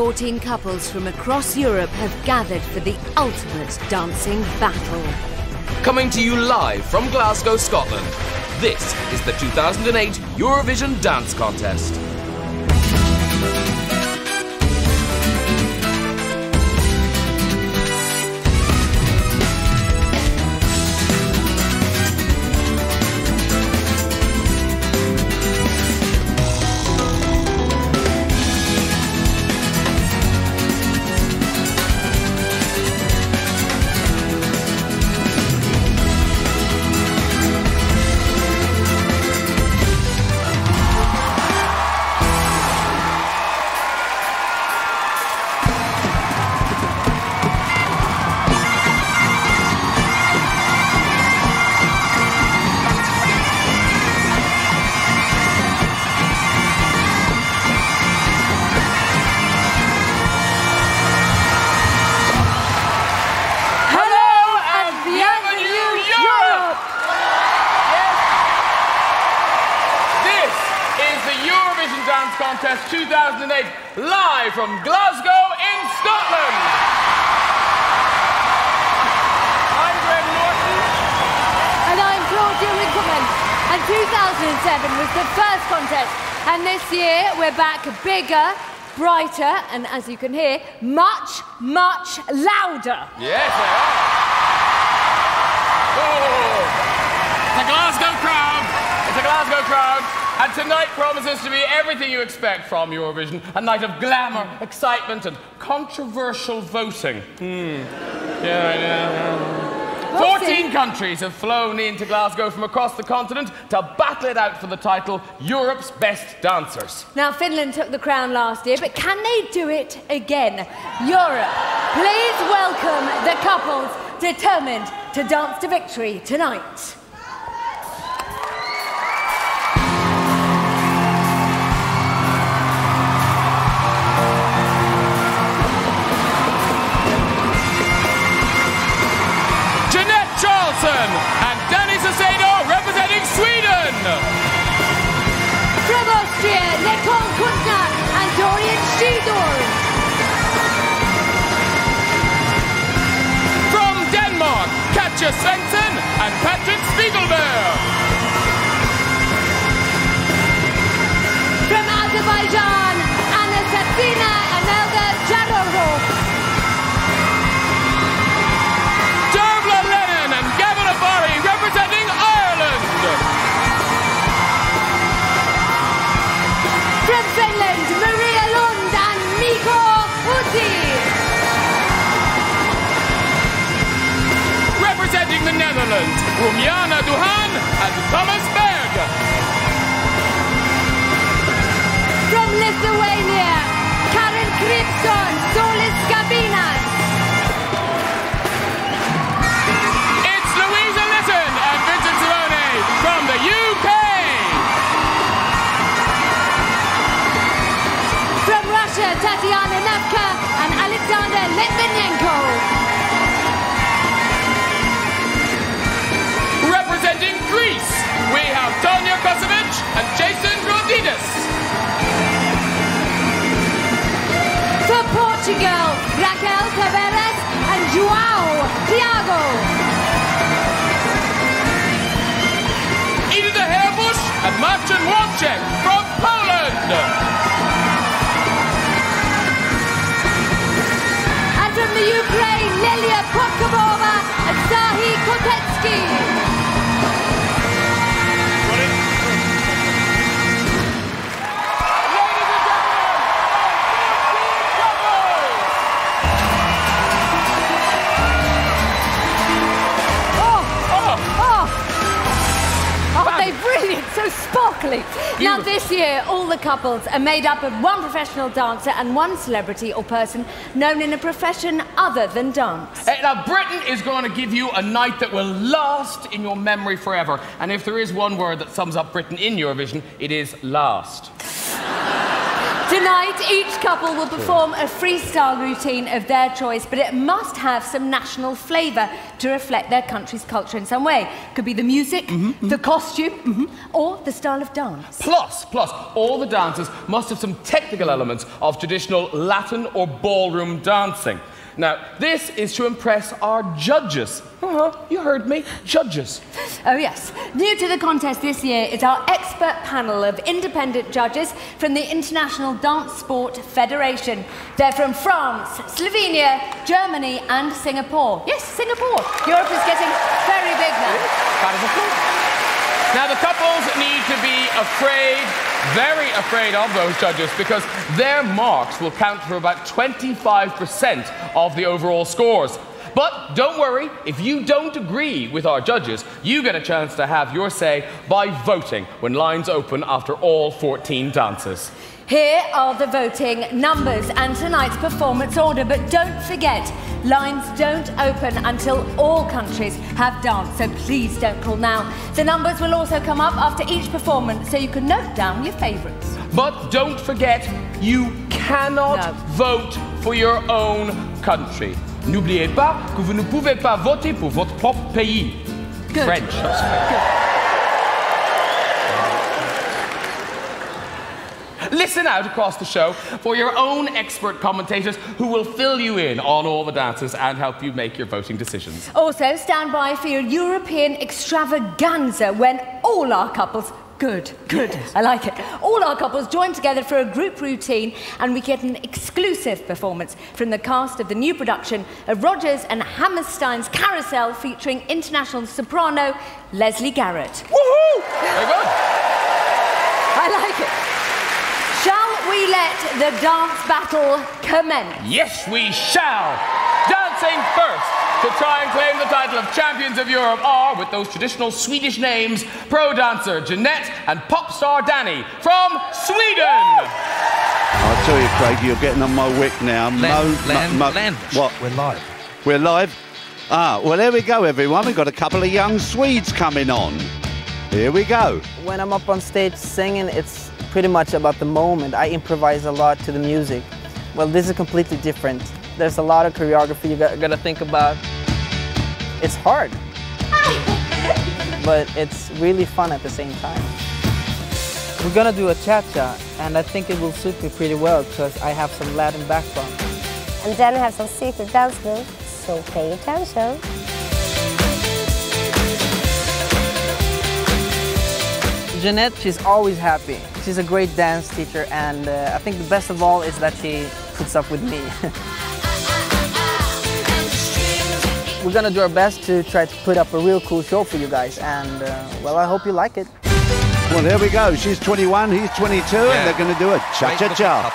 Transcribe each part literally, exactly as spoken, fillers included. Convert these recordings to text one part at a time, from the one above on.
fourteen couples from across Europe have gathered for the ultimate dancing battle. Coming to you live from Glasgow, Scotland, this is the two thousand eight Eurovision Dance Contest. Eurovision Dance Contest two thousand eight, live from Glasgow in Scotland. I'm Norton. And I'm Claudia, Winkleman. And two thousand seven was the first contest. And this year, we're back bigger, brighter, and as you can hear, much, much louder. Yes, they are. Oh, it's a Glasgow crowd. It's a Glasgow crowd. And tonight promises to be everything you expect from Eurovision. A night of glamour, excitement, and controversial voting. Hmm. Yeah, yeah. Fourteen countries have flown into Glasgow from across the continent to battle it out for the title Europe's Best Dancers. Now, Finland took the crown last year, but can they do it again? Europe, please welcome the couples determined to dance to victory tonight. And Danny Saucedo representing Sweden. From Austria, Nicole Kuttner and Dorian Shidor. From Denmark, Katja Svensson and Patrick Spiegelberg. From Azerbaijan, Anna Satsina and Elga Jarorov. Representing Ireland. From Finland, Maria Lund and Mikko Uti. Representing the Netherlands, Rumjana Duhan and Thomas Berg. From Lithuania, Karen Kripson, Solis Skabinas. From the U K! From Russia, Tatiana Nevka and Alexander Litvinenko. Representing Greece, we have Tonia Kosovic and Jason Rodriguez. For Portugal, Raquel Tavares and João Thiago. Edith Herbusch and Marcin Wojciech from Poland. And from the Ukraine, Lilia Podkabova and Sahi Kotetsky. Brilliant, so sparkly. Beautiful. Now this year, all the couples are made up of one professional dancer and one celebrity or person known in a profession other than dance. Hey, now Britain is going to give you a night that will last in your memory forever. And if there is one word that sums up Britain in Eurovision, it is last. Tonight, each couple will perform a freestyle routine of their choice, but it must have some national flavour to reflect their country's culture in some way. Could be the music, mm-hmm, mm-hmm. the costume, mm-hmm. or the style of dance. Plus, plus, all the dances must have some technical elements of traditional Latin or ballroom dancing. Now, this is to impress our judges. Uh-huh, you heard me, judges. Oh, yes. New to the contest this year is our expert panel of independent judges from the International Dance Sport Federation. They're from France, Slovenia, Germany and Singapore. Yes, Singapore. Europe is getting very big now. Kind of a cool. Now, the couples need to be afraid, very afraid of those judges, because their marks will count for about twenty-five percent of the overall scores. But don't worry, if you don't agree with our judges, you get a chance to have your say by voting when lines open after all fourteen dances. Here are the voting numbers and tonight's performance order, but don't forget, lines don't open until all countries have danced, so please don't call now. The numbers will also come up after each performance, so you can note down your favourites. But don't forget, you cannot no. vote for your own country. N'oubliez pas que vous ne pouvez pas voter pour votre propre pays. Good. French. Good. Listen out across the show for your own expert commentators who will fill you in on all the dances and help you make your voting decisions. Also, stand by for your European extravaganza when all our couples... Good, good, I like it. All our couples join together for a group routine and we get an exclusive performance from the cast of the new production of Rodgers and Hammerstein's Carousel featuring international soprano Leslie Garrett. Woohoo! Very good. I like it. Shall we let the dance battle commence? Yes, we shall. Dancing first to try and claim the title of Champions of Europe are, with those traditional Swedish names, pro dancer Jeanette and pop star Danny from Sweden. I'll tell you, Craig, you're getting on my wick now. Land, Mo, land, mo, land. What? We're live. We're live? Ah, well, there we go, everyone. We've got a couple of young Swedes coming on. Here we go. When I'm up on stage singing, it's pretty much about the moment. I improvise a lot to the music. Well, this is completely different. There's a lot of choreography you got, got to think about. It's hard, but it's really fun at the same time. We're gonna do a cha-cha, and I think it will suit me pretty well because I have some Latin background. And then I have some secret dance moves, so pay attention. Jeanette, she's always happy. She's a great dance teacher, and uh, I think the best of all is that she puts up with me. We're gonna do our best to try to put up a real cool show for you guys, and uh, well, I hope you like it. Well, there we go. She's twenty-one, he's twenty-two, yeah. And they're going to do a cha-cha-cha.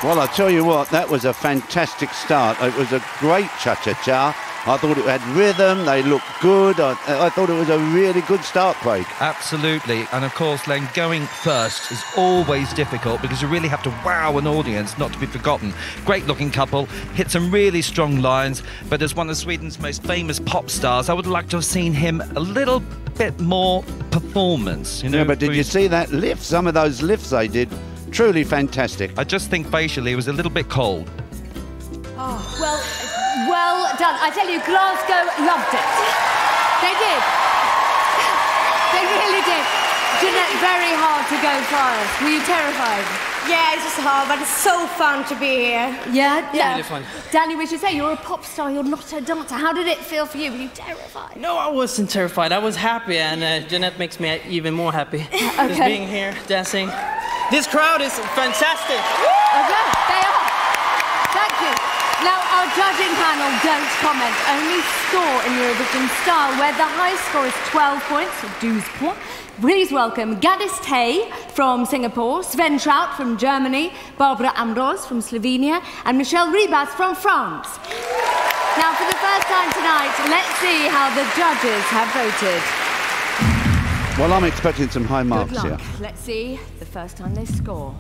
Well, I tell you what, that was a fantastic start. It was a great cha-cha-cha. I thought it had rhythm, they looked good. I, I thought it was a really good start, Craig. Absolutely. And of course, then going first is always difficult because you really have to wow an audience, not to be forgotten. Great looking couple, hit some really strong lines, but as one of Sweden's most famous pop stars, I would like to have seen him a little bit more performance. You know, yeah, but did you see that lift? Some of those lifts they did, truly fantastic. I just think facially it was a little bit cold. Oh, well, well done. I tell you, Glasgow loved it. They did. They really did. Jeanette, very hard to go first. Were you terrified? Yeah, it's just hard, but it's so fun to be here. Yeah? Yeah. Really fun. Danny, we should say you're a pop star, you're not a dancer. How did it feel for you? Were you terrified? No, I wasn't terrified. I was happy, and uh, Jeanette makes me even more happy. Okay. Just being here, dancing. This crowd is fantastic. Okay, they are. Thank you. Now, our judging panel don't comment, only score in Eurovision style, where the high score is twelve points, douze points. Please welcome Gaddis Tay from Singapore, Sven Trout from Germany, Barbara Ambrose from Slovenia, and Michelle Ribas from France. Now, for the first time tonight, let's see how the judges have voted. Well, I'm expecting some high marks Good luck. here. Let's see the first time they score.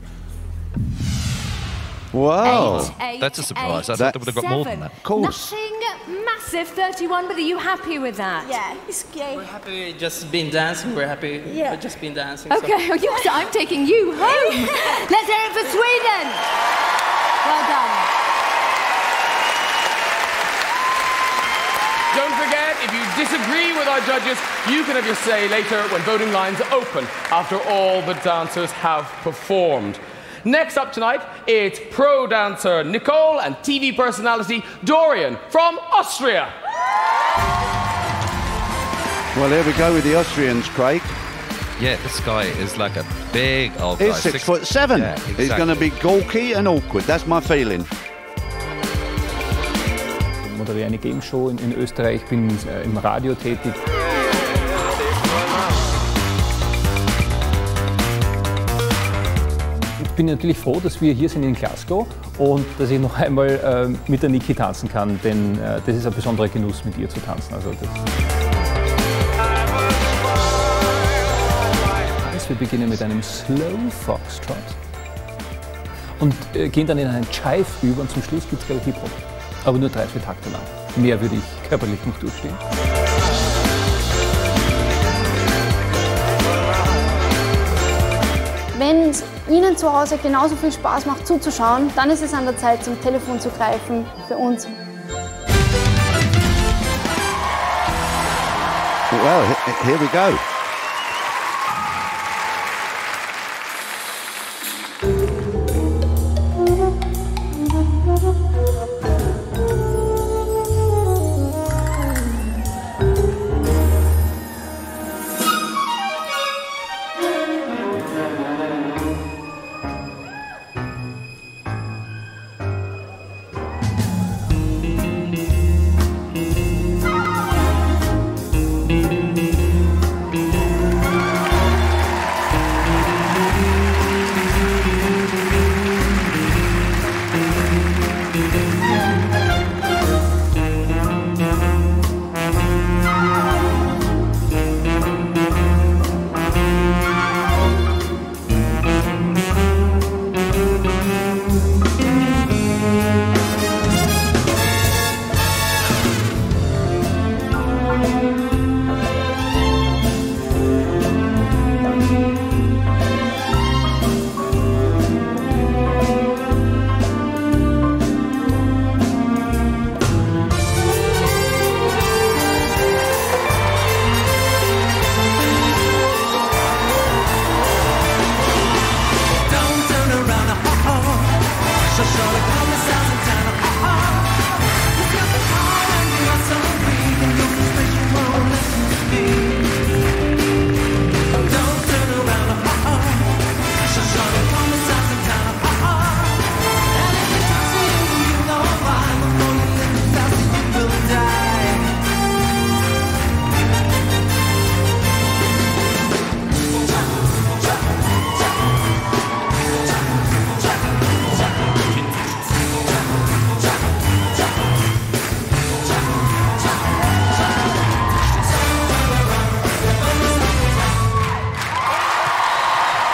Whoa. Eight, eight, That's a surprise. eight, I thought they would have got more than that. Of course. Nothing massive, thirty-one, but are you happy with that? Yeah, it's great. We're happy just being dancing. We're happy Yeah. with just being dancing. Okay, oh, you, I'm taking you home. Let's hear it for Sweden. Well done. Don't forget, if you disagree with our judges, you can have your say later when voting lines open after all the dancers have performed. Next up tonight, it's pro dancer Nicole and T V personality Dorian from Austria. Well, here we go with the Austrians, Craig. Yeah, this guy is like a big old guy. He's six, six foot seven. Yeah, He's exactly. going to be gawky and awkward. That's my feeling. Ich moderiere eine Game Show in, in Österreich, bin äh, im Radio tätig. Ich bin natürlich froh, dass wir hier sind in Glasgow und dass ich noch einmal äh, mit der Niki tanzen kann, denn äh, das ist ein besonderer Genuss, mit ihr zu tanzen. Also das wir beginnen mit einem Slow Foxtrot und äh, gehen dann in einen Jive über und zum Schluss gibt es gleich Hip-Hop. Aber nur drei, vier Takte lang. Mehr würde ich körperlich nicht durchstehen. Wenn es Ihnen zu Hause genauso viel Spaß macht zuzuschauen, dann ist es an der Zeit, zum Telefon zu greifen für uns. Well, here we go.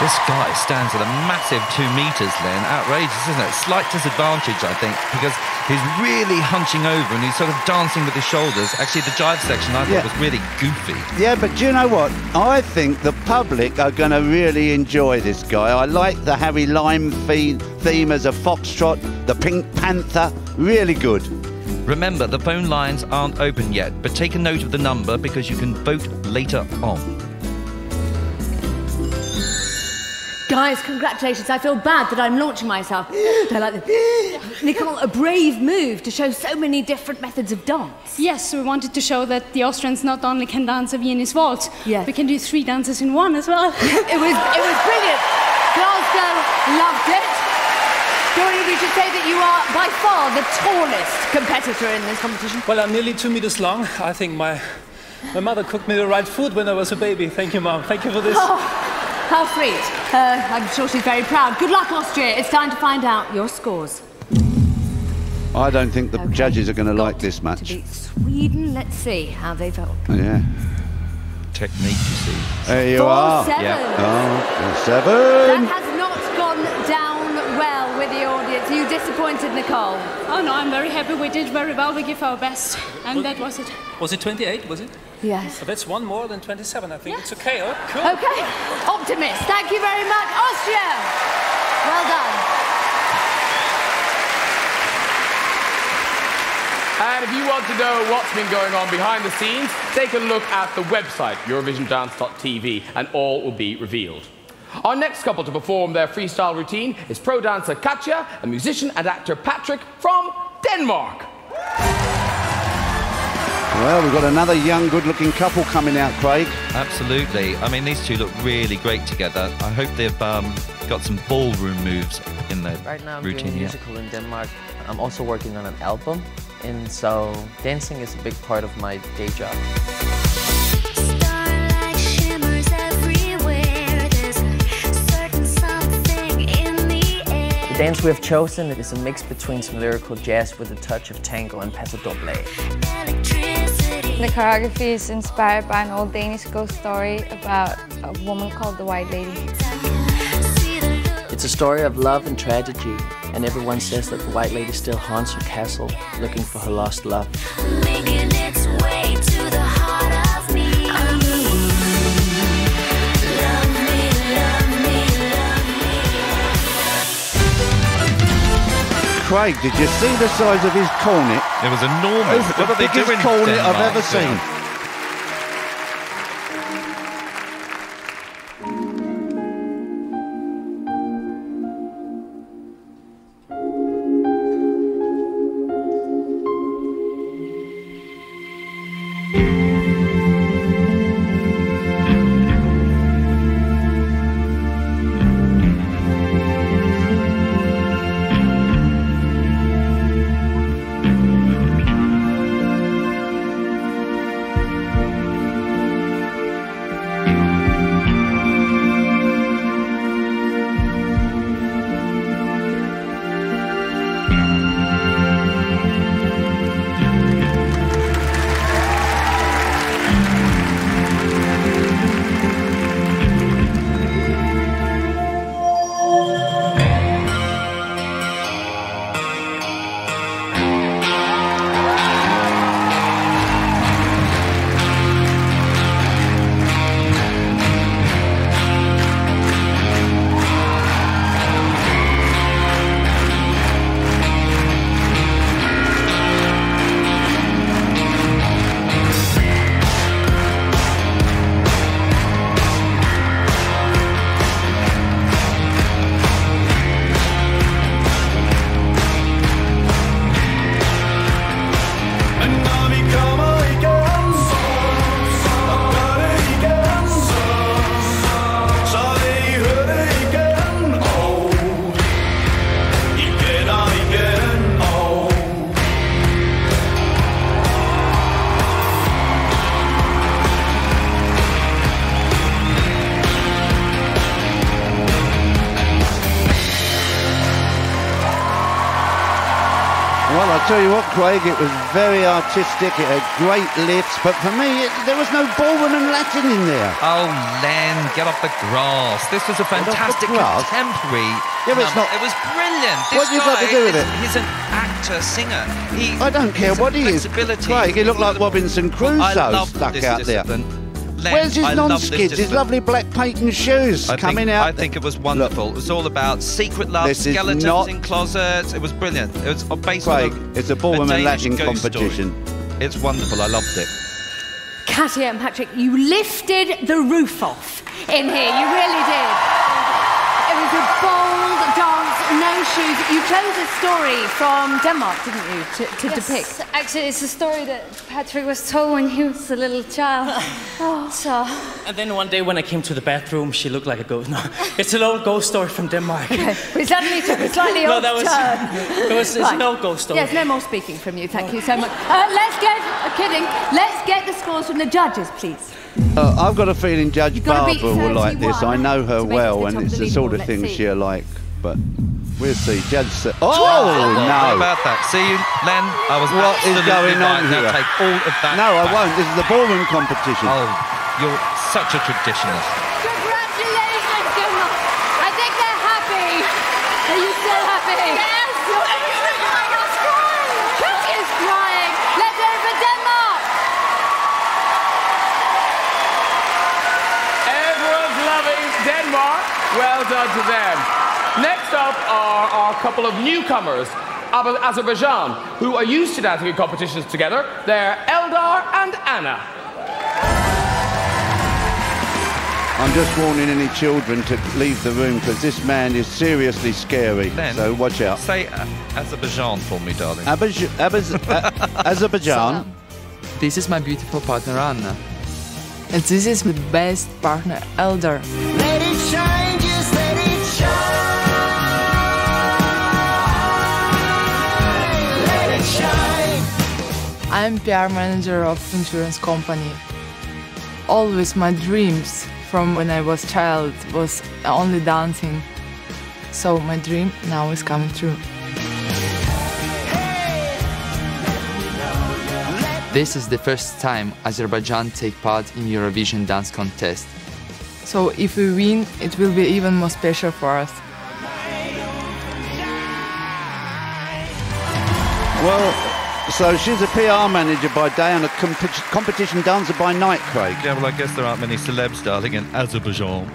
This guy stands at a massive two metres, Lynn. Outrageous, isn't it? Slight disadvantage, I think, because he's really hunching over and he's sort of dancing with his shoulders. Actually, the jive section I thought Yeah. was really goofy. Yeah, but do you know what? I think the public are going to really enjoy this guy. I like the Harry Lime theme, theme as a foxtrot, the Pink Panther. Really good. Remember, the phone lines aren't open yet, but take a note of the number because you can vote later on. Guys, congratulations. I feel bad that I'm launching myself. I like this. Nicole, a brave move to show so many different methods of dance. Yes, we wanted to show that the Austrians not only can dance a Viennese waltz, Yes. we can do three dances in one as well. It was, it was brilliant. Glasgow loved it. Claudia, we should say that you are by far the tallest competitor in this competition. Well, I'm nearly two meters long. I think my, my mother cooked me the right food when I was a baby. Thank you, Mom. Thank you for this. Oh, how sweet. Uh, I'm sure she's very proud. Good luck, Austria. It's time to find out your scores. I don't think the Okay. judges are going to Got like this To match. beat Sweden. Let's see how they vote. Yeah. Technique, you see. There you Four, are. seven. Oh, seven. That has not gone down well with the audience. Are you disappointed, Nicole? Oh no, I'm very happy. We did very well. We give our best. And that was it. Was it twenty-eight, was it? Yes. Oh, that's one more than twenty-seven. I think it's okay. Oh, cool. Okay. Optimist. Thank you very much. Austria. Well done. And if you want to know what's been going on behind the scenes, take a look at the website, Eurovision Dance dot T V, and all will be revealed. Our next couple to perform their freestyle routine is pro dancer Katja and musician and actor Patrick from Denmark. Well, we've got another young, good-looking couple coming out, Craig. Absolutely. I mean, these two look really great together. I hope they've um, got some ballroom moves in their Right now I'm routine doing a here. musical in Denmark. I'm also working on an album, and so dancing is a big part of my day job. Starlight shimmers everywhere. There's a certain something in the air. The dance we have chosen is a mix between some lyrical jazz with a touch of tango and paso doble. The choreography is inspired by an old Danish ghost story about a woman called the White Lady. It's a story of love and tragedy, and everyone says that the White Lady still haunts her castle, looking for her lost love. Making its way to the heart of me. Love me, love me, love me. Craig, did you see the size of his cornet? It was enormous. It's What the are they biggest doing in cornet I've Denmark? ever seen. Well, I tell you what, Craig, it was very artistic, it had great lifts, but for me, it, there was no ballroom and Latin in there. Oh, Len, get off the grass. This was a fantastic contemporary. Yeah, but it's not... It was brilliant. This What have you got to do with is, it? He's an actor, singer. He, I don't care what he is. Craig, he looked like Robinson Crusoe stuck out there. Len, Where's his I love non-skids, this his lovely black patent shoes I coming think, out? I think it was wonderful. Look, it was all about secret love, this is skeletons not- in closets. It was brilliant. It was based Craig, on a, it's a ballroom and Danish Latin ghost competition. Story. It's wonderful. I loved it. Katia and Patrick, you lifted the roof off in here. You really did. It was a bold dance, no shoes. You chose a story from Denmark, didn't you, to, to Yes, depict? actually, it's a story that Patrick was told when he was a little child. Oh. So. And then one day when I came to the bathroom, she looked like a ghost. No, it's an old ghost story from Denmark. Okay. We suddenly took a slightly No, odd that was- turn. it was- it's an old ghost story. Yes, no more speaking from you. Thank you so much. Uh, let's get, uh, kidding, let's get the scores from the judges, please. Uh, I've got a feeling Judge gotta beat Barbara will like this. I thirty-one know her to make it well, to the and top it's of the the sort of leaderboard. thing Let's see. she'll like. But we'll see. Judge. Sa- oh Well, What no! about that? See you, Len? I was What is absolutely going on right. Now here? take all of that No, I back. won't. This is the ballroom competition. Oh, you're such a traditionalist. Congratulations, Gilmore. I think they're happy. Are you still happy? Yes. Katia's crying. Let's go for Denmark. Everyone's loving Denmark. Well done to them. Next up are our couple of newcomers, Ab- Azerbaijan, who are used to dancing in competitions together. They're Eldar and Anna. I'm just warning any children to leave the room because this man is seriously scary. Len, So watch out. Say uh, Azerbaijan for me, darling. Abaz- Abaz- uh, Azerbaijan. This is my beautiful partner Anna. And this is my best partner Eldar. Let it shine, just let it shine. Let it shine. I'm P R manager of insurance company. Always my dreams from when I was child was only dancing. So my dream now is coming true. This is the first time Azerbaijan take part in Eurovision Dance Contest. So if we win, it will be even more special for us. Well, so she's a P R manager by day and a comp- competition dancer by night, Craig. Yeah, well, I guess there aren't many celebs, darling, in Azerbaijan.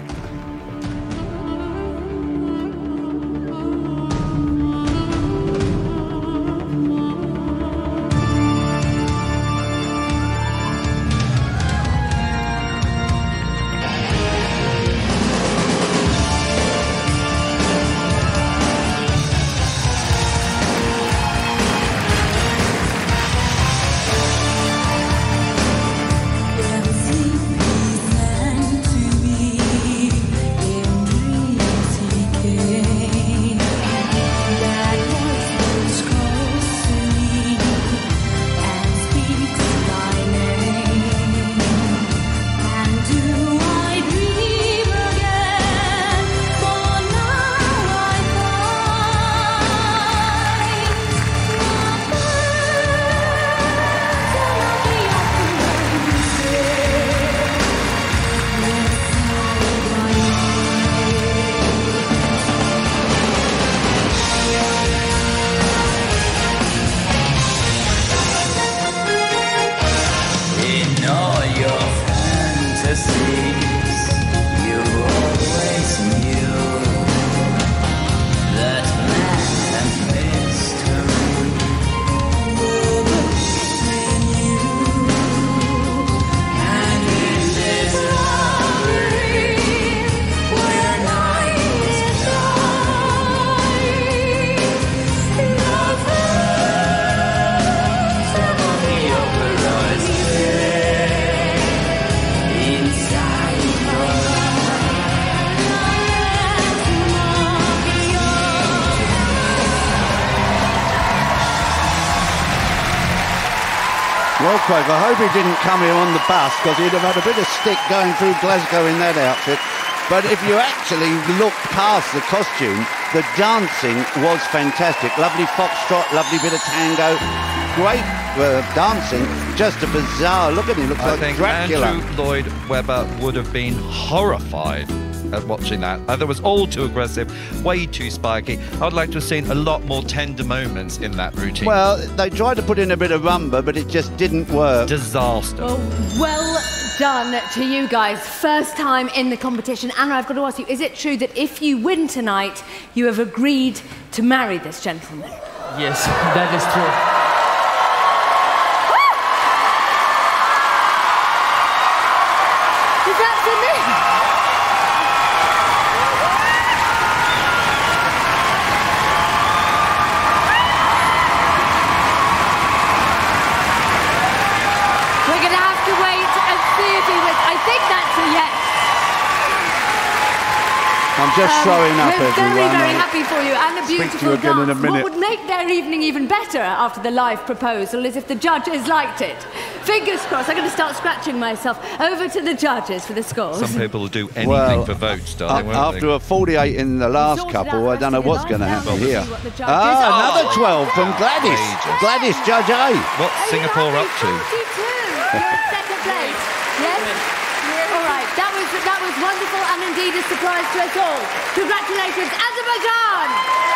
Well, Craig, I hope he didn't come here on the bus because he'd have had a bit of stick going through Glasgow in that outfit. But if you actually look past the costume, the dancing was fantastic. Lovely foxtrot, lovely bit of tango. Great uh, dancing, just a bizarre. Look at him, looks I like think Dracula. Andrew Lloyd Webber would have been horrified at watching that. Uh, that was all too aggressive, way too spiky. I'd like to have seen a lot more tender moments in that routine. Well, they tried to put in a bit of rumba, but it just didn't work. Disaster. Well, well done to you guys. First time in the competition. Anna, I've got to ask you, is it true that if you win tonight, you have agreed to marry this gentleman? Yes, that is true. Is that for me? We're going to have to wait and see if he wins. I think that's a yes. I'm just Um, throwing up, We're everyone. very, very I'll happy for you and a speak to beautiful you again in a dance. minute. What would make their evening even better after the live proposal is if the judges liked it. Fingers crossed. I'm going to start scratching myself. Over to the judges for the scores. Some people will do anything Well, for votes, Uh, darling, won't after they? a forty-eight in the last sorted couple, out I don't know the what's rest going to of your happen life. here. Now we'll see what the judges- Ah, Oh. another twelve from Gladys. Ages. Gladys, Judge A. What's Singapore up to? forty-two. You're in second place. Yes? All right. That was, that was wonderful and indeed a surprise to us all. Congratulations, Azerbaijan!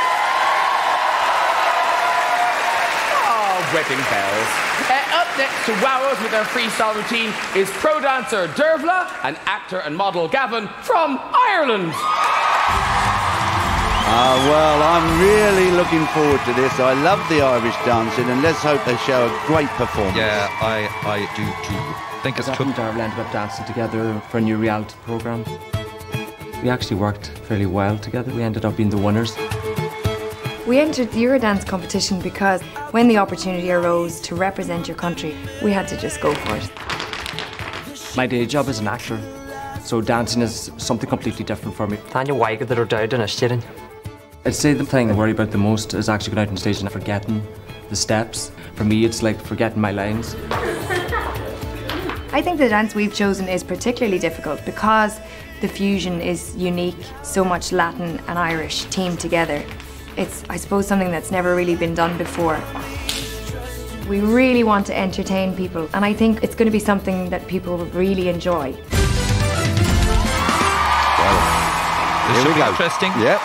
Oh, wedding bells. Uh, up next to Wowers with their freestyle routine is pro dancer Dervla and actor and model Gavin from Ireland. Ah, well, I'm really looking forward to this. I love the Irish dancing, and let's hope they show a great performance. Yeah, I, I do too. I think it's Us took and Darrell ended up dancing together for a new reality programme. We actually worked fairly well together. We ended up being the winners. We entered the Eurodance Dance competition because when the opportunity arose to represent your country, we had to just go for it. My day job is an actor, so dancing is something completely different for me. Tanya Weiger that are down in a steering. I'd say the thing I worry about the most is actually going out on stage and forgetting the steps. For me, it's like forgetting my lines. I think the dance we've chosen is particularly difficult because the fusion is unique, so much Latin and Irish teamed together. It's, I suppose, something that's never really been done before. We really want to entertain people, and I think it's going to be something that people will really enjoy. This Here should we be go. interesting. Yep.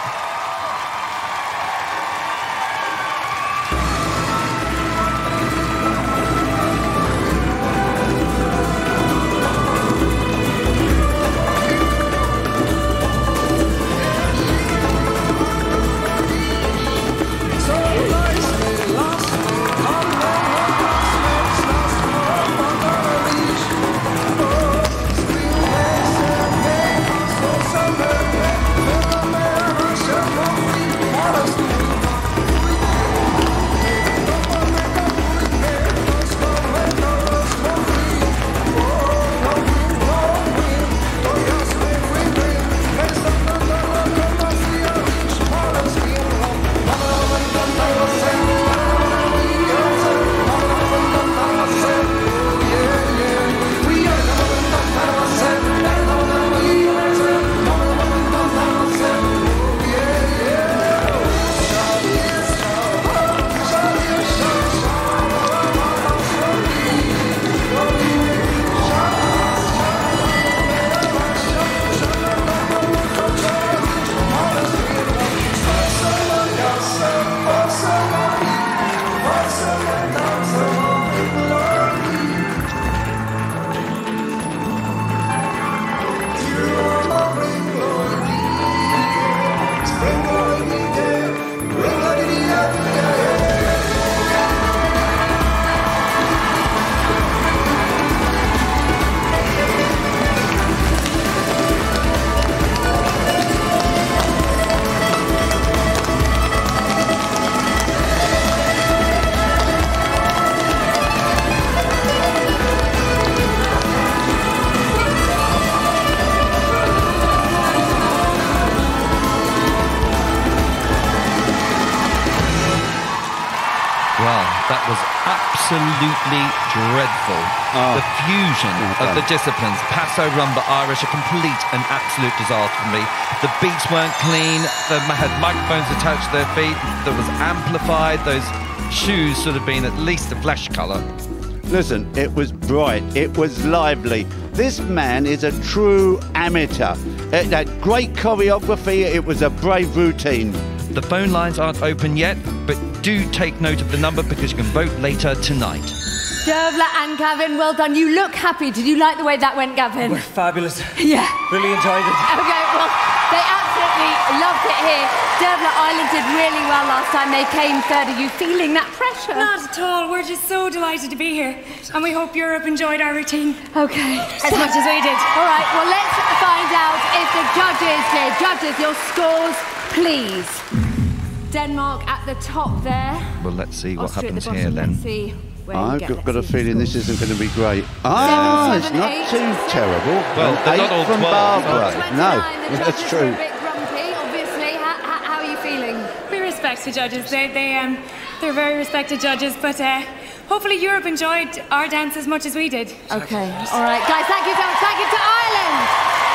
Absolutely dreadful. Oh. The fusion Okay. of the disciplines, Paso, Rumba, Irish, a complete and absolute disaster for me. The beats weren't clean, they had microphones attached to their feet, that was amplified, those shoes should have been at least a flesh colour. Listen, it was bright, it was lively. This man is a true amateur. It had great choreography, it was a brave routine. The phone lines aren't open yet, but do take note of the number because you can vote later tonight. Dervla and Gavin, well done. You look happy. Did you like the way that went, Gavin? We're fabulous. Yeah. Really enjoyed it. Okay, well, they absolutely loved it here. Dervla Ireland did really well last time. They came third. Are you feeling that pressure? Not at all. We're just so delighted to be here. And we hope Europe enjoyed our routine. Okay. As much as we did. All right, well, let's find out if the judges, the judges, your scores, please. Denmark at the top there. Well, let's see what Austria happens at the here bottom. then. Let's see where you I've get. got, Let's got a see. feeling this isn't going to be great. Ah, it's seven, not eight, too six. terrible. Well, An they're eight not all from twelve. Barbara. twenty-nine, No, the that's judges true. are a bit grumpy, obviously. How, how, how are you feeling? We respect the judges. They, they, um, they're very respected judges. But uh, hopefully Europe enjoyed our dance as much as we did. Okay. All right, guys, thank you so much. Thank you to Ireland.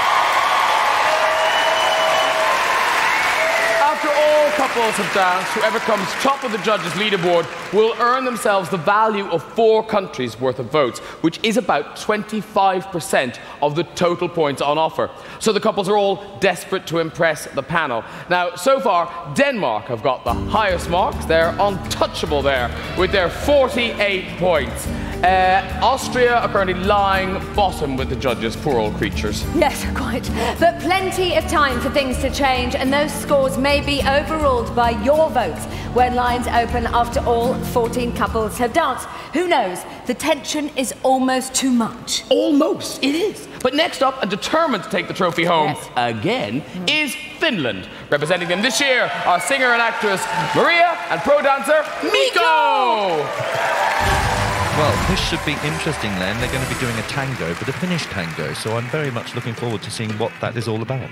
After all couples have danced, whoever comes top of the judges' leaderboard will earn themselves the value of four countries' worth of votes, which is about twenty-five percent of the total points on offer. So the couples are all desperate to impress the panel. Now, so far, Denmark have got the highest marks. They're untouchable there with their forty-eight points. Uh, Austria are currently lying bottom with the judges, poor old creatures. Yes, quite. But plenty of time for things to change, and those scores may be overruled by your votes when lines open after all fourteen couples have danced. Who knows? The tension is almost too much. Almost, it is. But next up, and determined to take the trophy home Yes. again, is Finland. Representing them this year are singer and actress Maria and pro dancer Mikko. Well, this should be interesting, Len. They're going to be doing a tango, but a Finnish tango, so I'm very much looking forward to seeing what that is all about.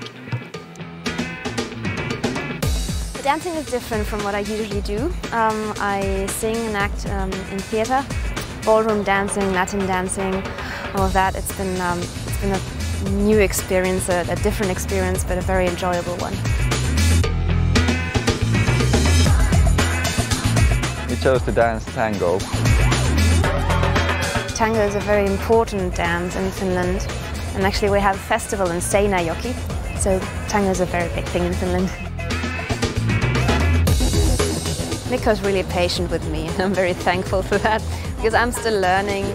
The dancing is different from what I usually do. Um, I sing and act um, in theatre, ballroom dancing, Latin dancing, all of that. It's been, um, it's been a new experience, a, a different experience, but a very enjoyable one. We chose to dance tango. Tango is a very important dance in Finland, and actually we have a festival in Seinäjoki, so tango is a very big thing in Finland. Mikko's really patient with me, and I'm very thankful for that, because I'm still learning.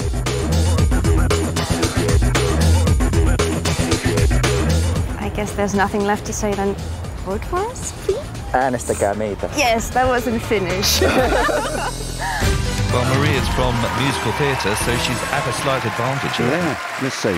I guess there's nothing left to say than vote for us, please? Äänestäkää meitä. Yes, that was in Finnish. Well, Maria's from musical theatre, so she's at a slight advantage here. Yeah, let's see.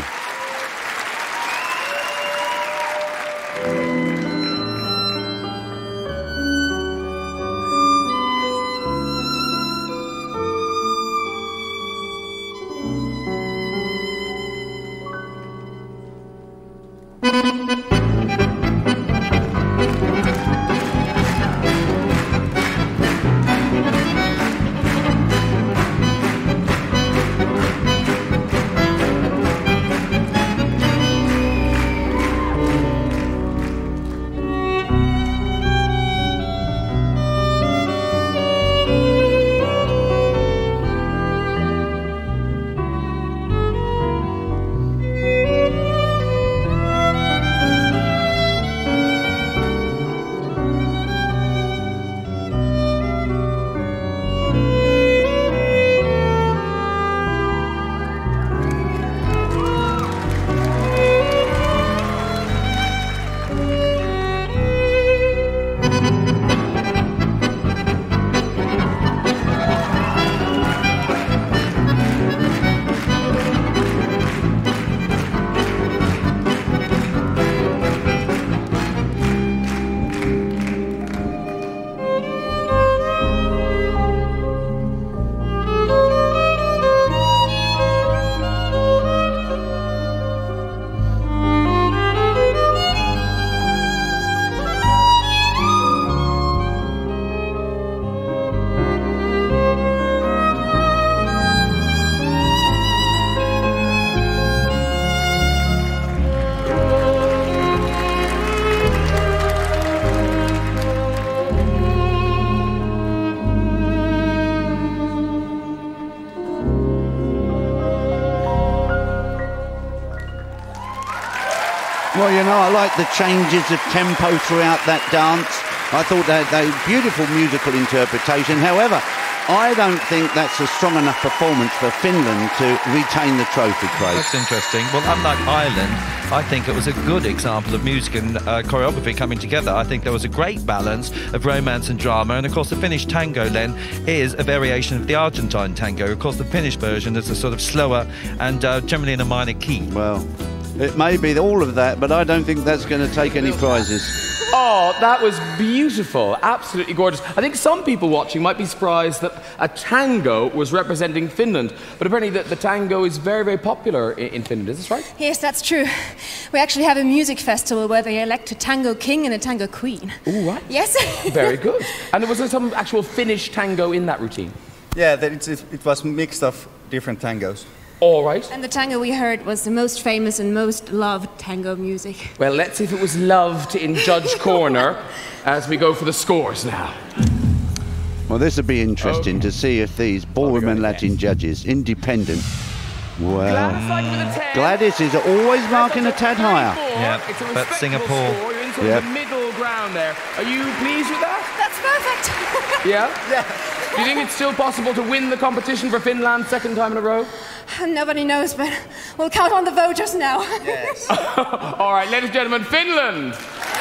Well, you know, I like the changes of tempo throughout that dance. I thought that they beautiful musical interpretation. However, I don't think that's a strong enough performance for Finland to retain the trophy, Craig. That's interesting. Well, unlike Ireland, I think it was a good example of music and uh, choreography coming together. I think there was a great balance of romance and drama. And, of course, the Finnish tango, then, is a variation of the Argentine tango. Of course, the Finnish version is a sort of slower and uh, generally in a minor key. Well, it may be all of that, but I don't think that's going to take any prizes. Oh, that was beautiful. Absolutely gorgeous. I think some people watching might be surprised that a tango was representing Finland, but apparently the, the tango is very, very popular in, in Finland. Is this right? Yes, that's true. We actually have a music festival where they elect a tango king and a tango queen. Ooh, right. Yes. Very good. And was there some actual Finnish tango in that routine? Yeah, it, it, it was mixed of different tangos. All right. And the tango we heard was the most famous and most loved tango music. Well, let's see if it was loved in Judge Corner as we go for the scores now. Well, this would be interesting Okay. to see if these ballroom and Latin judges, independent, well, Gladys is always marking a tad higher. Yeah, It's a but respectable Singapore. score. You're in sort Yep. of the middle ground there. Are you pleased with that? That's perfect. Yeah? Yeah. Do you think it's still possible to win the competition for Finland second time in a row? Nobody knows, but we'll count on the voters now. Yes. All right, ladies and gentlemen, Finland.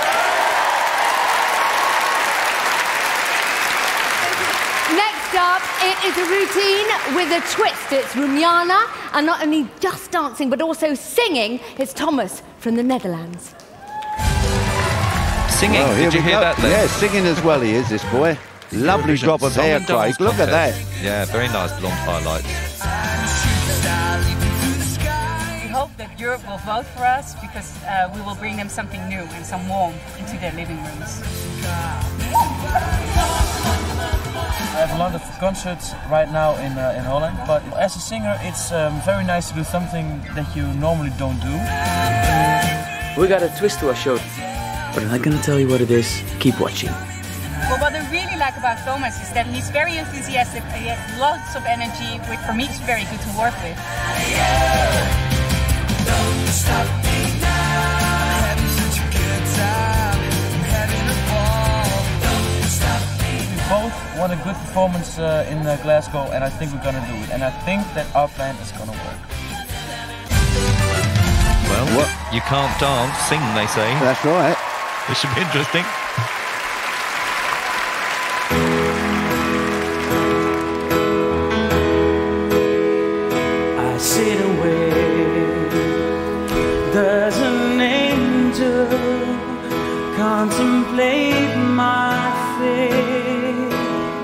Next up, it is a routine with a twist. It's Rumiana, and not only just dancing, but also singing. It's Thomas from the Netherlands. Singing, Well, here did you we hear go. that, Len? Yeah, singing as well he is, this boy. Lovely Eurovision drop of Song hair, and Dance Craig. Look at that. Contest. Yeah, very nice blonde highlights. We hope that Europe will vote for us because uh, we will bring them something new and some warmth into their living rooms. I have a lot of concerts right now in uh, in Holland, but as a singer, it's um, very nice to do something that you normally don't do. We got a twist to our show, but I'm not gonna tell you what it is. Keep watching. Well, what I really like about Thomas is that he's very enthusiastic, he has lots of energy, which for me is very good to work with. We both want a good performance uh, in uh, Glasgow, and I think we're gonna do it. And I think that our plan is gonna work. Well, what? You can't dance, sing, they say. That's right. This should be interesting. I sit away. Does an angel contemplate my fate?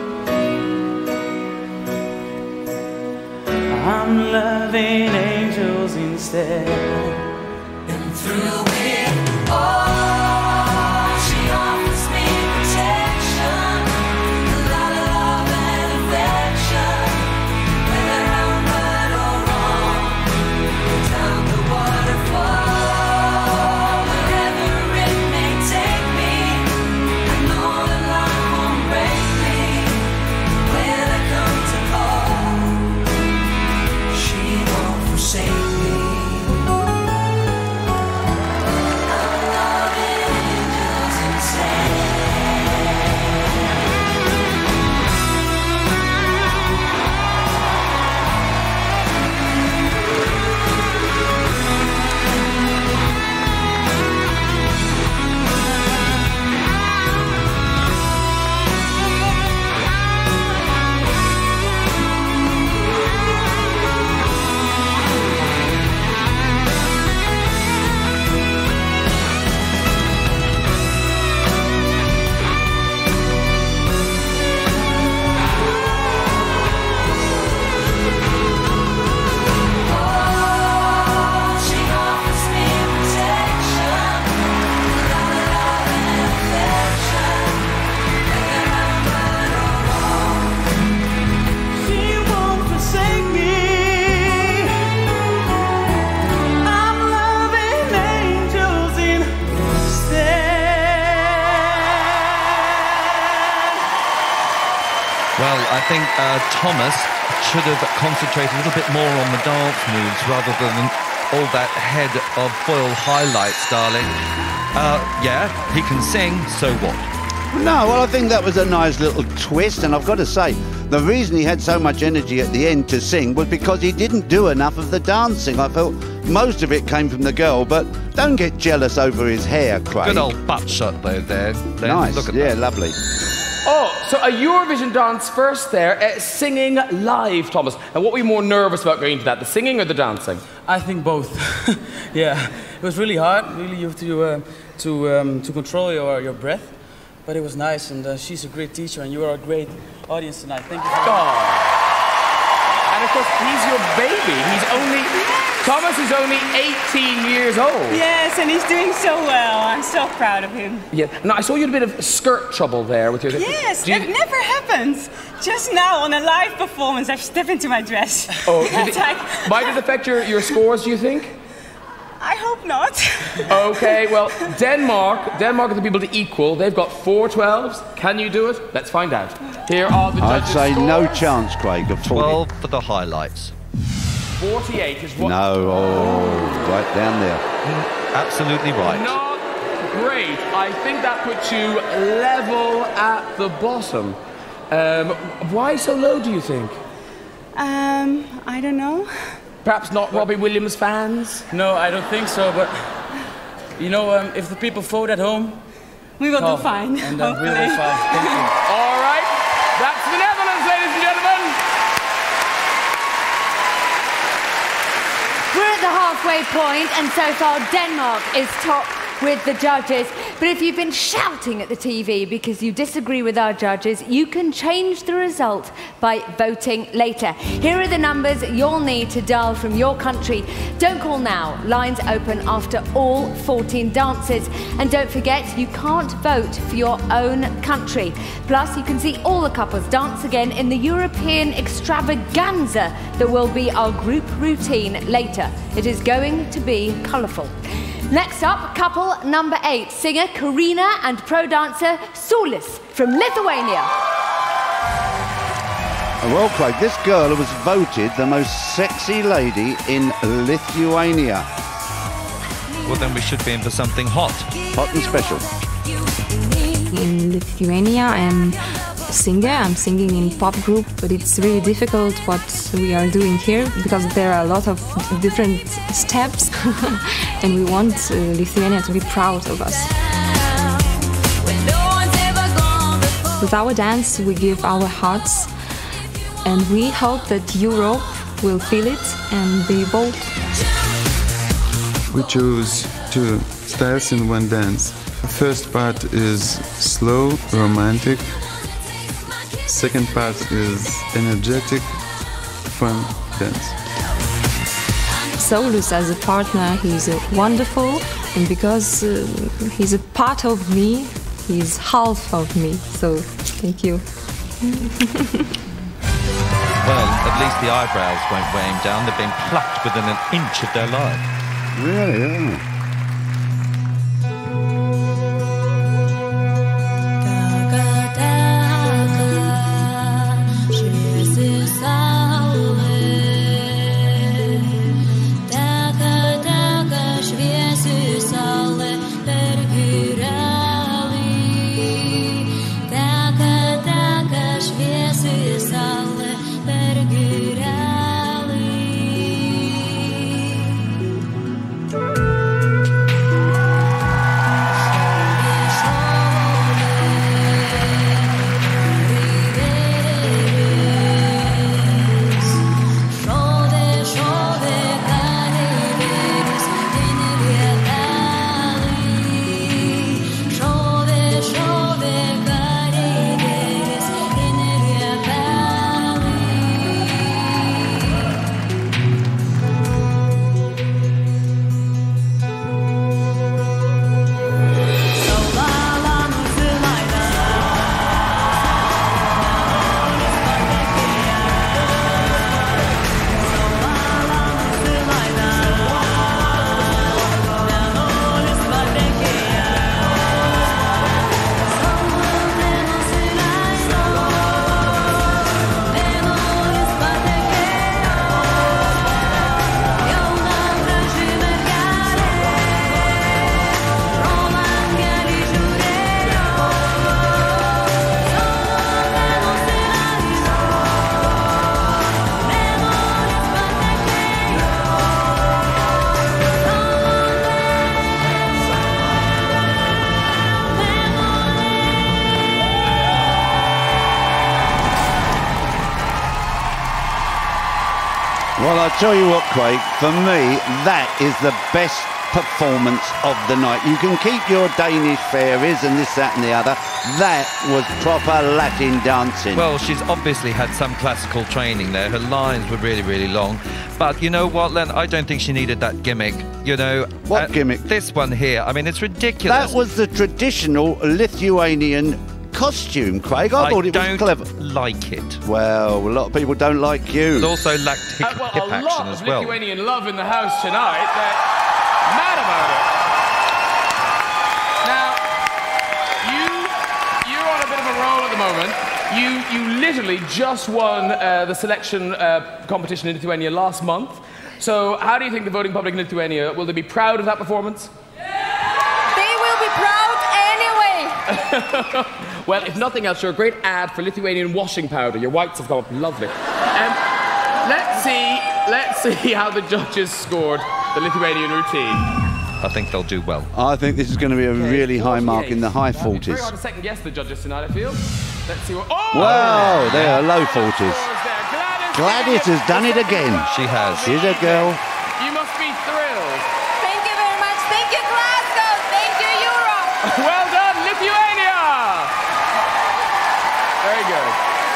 I'm loving angels instead. And through it all, she offers me protection, a lot of love and affection. Whether I'm right or wrong, down the waterfall, wherever it may take me, I know that life won't break me. When I come to call, she won't forsake me. Well, I think uh, Thomas should have concentrated a little bit more on the dance moves rather than all that head of foil highlights, darling. Uh, yeah, he can sing, so what? No, well, I think that was a nice little twist, and I've got to say, the reason he had so much energy at the end to sing was because he didn't do enough of the dancing. I felt most of it came from the girl, but don't get jealous over his hair, Craig. Good old butt shot though there. Then. Nice, Look at yeah, that. lovely. Oh, so a Eurovision dance first there, uh, singing live, Thomas. And what were you more nervous about going into that, the singing or the dancing? I think both. Yeah, it was really hard. Really, you have to uh, to um, to control your your breath. But it was nice, and uh, she's a great teacher, and you are a great audience tonight. Thank you. For oh. And of course, he's your baby. He's only Thomas is only eighteen years old. Yes, and he's doing so well. I'm so proud of him. Yeah. Now I saw you had a bit of skirt trouble there with your. Yes, you... that never happens. Just now on a live performance, I've stepped into my dress. Oh, did it, like... might it affect your, your scores? Do you think? I hope not. Okay, well, Denmark, Denmark are the people to equal. They've got four twelves. Can you do it? Let's find out. Here are the I'd judges' say scores. no chance, Craig, of twelve for the highlights. forty-eight is what... No, oh, right down there. Mm, absolutely right. Not great. I think that puts you level at the bottom. Um, why so low, do you think? Um, I don't know. Perhaps not Robbie Williams fans? No, I don't think so, but you know, um, if the people vote at home, we will oh, do fine. And uh, we'll do fine. Thank you. All right, that's the Netherlands, ladies and gentlemen. We're at the halfway point, and so far Denmark is top with the judges. But if you've been shouting at the T V because you disagree with our judges, you can change the result by voting later. Here are the numbers you'll need to dial from your country. Don't call now. Lines open after all fourteen dances. And don't forget, you can't vote for your own country. Plus, you can see all the couples dance again in the European extravaganza that will be our group routine later. It is going to be colourful. Next up, couple number eight, singer Karina and pro dancer Saulis from Lithuania. Well, Craig, this girl was voted the most sexy lady in Lithuania. Well, then we should be in for something hot. Hot and special. In Lithuania, I'm a singer. I'm singing in pop group, but it's really difficult what we are doing here because there are a lot of different steps, and we want uh, Lithuania to be proud of us. With our dance, we give our hearts, and we hope that Europe will feel it and they vote. We choose two styles in one dance. The first part is slow, romantic. Second part is energetic, fun dance. Saulis as a partner, he's uh, wonderful, and because uh, he's a part of me, he's half of me. So, thank you. Well, at least the eyebrows won't weigh him down. They've been plucked within an inch of their life. Really, yeah. Well, I tell you what, Craig, for me, that is the best performance of the night. You can keep your Danish fairies and this, that and the other. That was proper Latin dancing. Well, she's obviously had some classical training there. Her lines were really, really long. But you know what, Len? I don't think she needed that gimmick. You know... What uh, gimmick? This one here. I mean, it's ridiculous. That was the traditional Lithuanian costume, Craig. I, I thought it don't was clever. like it. Well, a lot of people don't like you. It also lacked hip, Uh, well, hip a action lot as of well. Lithuanian love in the house tonight. They're mad about it. Now, you, you're on a bit of a roll at the moment. You, you literally just won uh, the selection uh, competition in Lithuania last month. So how do you think the voting public in Lithuania, will they be proud of that performance? They will be proud anyway. Well, if nothing else, you're a great ad for Lithuanian washing powder. Your whites have come up lovely. Um, let's see, let's see how the judges scored the Lithuanian routine. I think they'll do well. I think this is going to be a really high mark in the high It's very forties. hard to second guess the judges tonight, I feel. Let's see what... Oh! Wow, they are low forties. Gladys has done it again. She has. She's a girl. You must be thrilled. Thank you very much. Thank you, Glasgow. Thank you, Europe. Well done, Lithuania! Very good.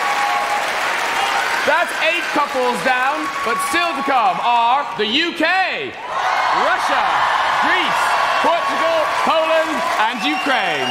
That's eight couples down, but still to come are the U K, Russia, Greece, Portugal, Poland, and Ukraine.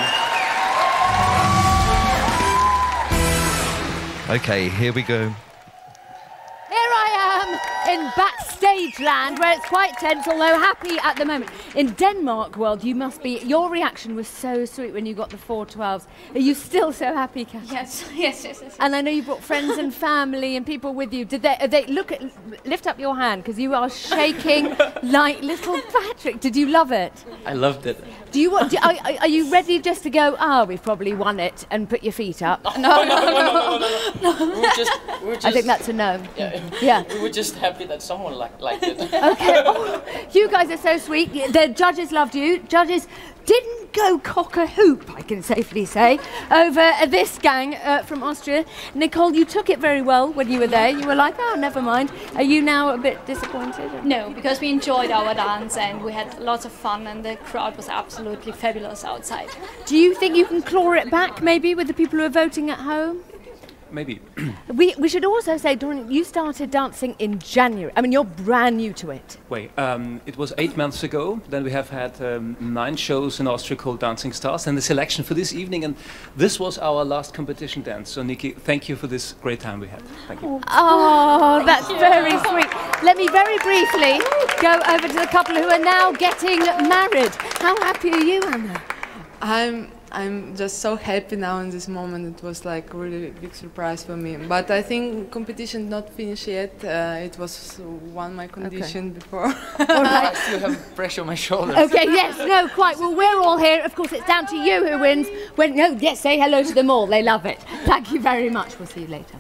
Okay, here we go. Here I am in backstage land where it's quite tense, although happy at the moment. In Denmark world, you must be, your reaction was so sweet when you got the four twelves. Are you still so happy, Kat? Yes, yes, yes, yes. And I know you brought friends and family and people with you. Did they, uh, they look at, lift up your hand because you are shaking like little Patrick. Did you love it? I loved it. Do you want, do, are, are you ready just to go, ah, oh, we've probably won it and put your feet up? No, no, no, no, no, no, no. We were just, we were just, I think that's a no. Yeah. Yeah. We were just happy that someone liked, liked it. Okay. Oh, you guys are so sweet. The judges loved you. Judges didn't go cock a hoop, I can safely say, over this gang uh, from Austria. Nicole, you took it very well when you were there. You were like, oh, never mind. Are you now a bit disappointed? No, because we enjoyed our dance and we had lots of fun and the crowd was absolutely fabulous outside. Do you think you can claw it back, maybe, with the people who are voting at home? Maybe. we, we should also say, Dorian, you started dancing in January. I mean, you're brand new to it. Wait, um, it was eight months ago. Then we have had um, nine shows in Austria called Dancing Stars and the selection for this evening. And this was our last competition dance. So, Nikki, thank you for this great time we had. Thank you. Oh, that's very sweet. Let me very briefly go over to the couple who are now getting married. How happy are you, Anna? I'm I'm just so happy now in this moment. It was like a really big surprise for me. But I think competition not finished yet. Uh, it was one my condition Okay. before. All right. I still have pressure on my shoulders. Okay, yes, no, quite. Well, we're all here. Of course, it's down to you who wins. When, no, yes, say hello to them all. They love it. Thank you very much. We'll see you later.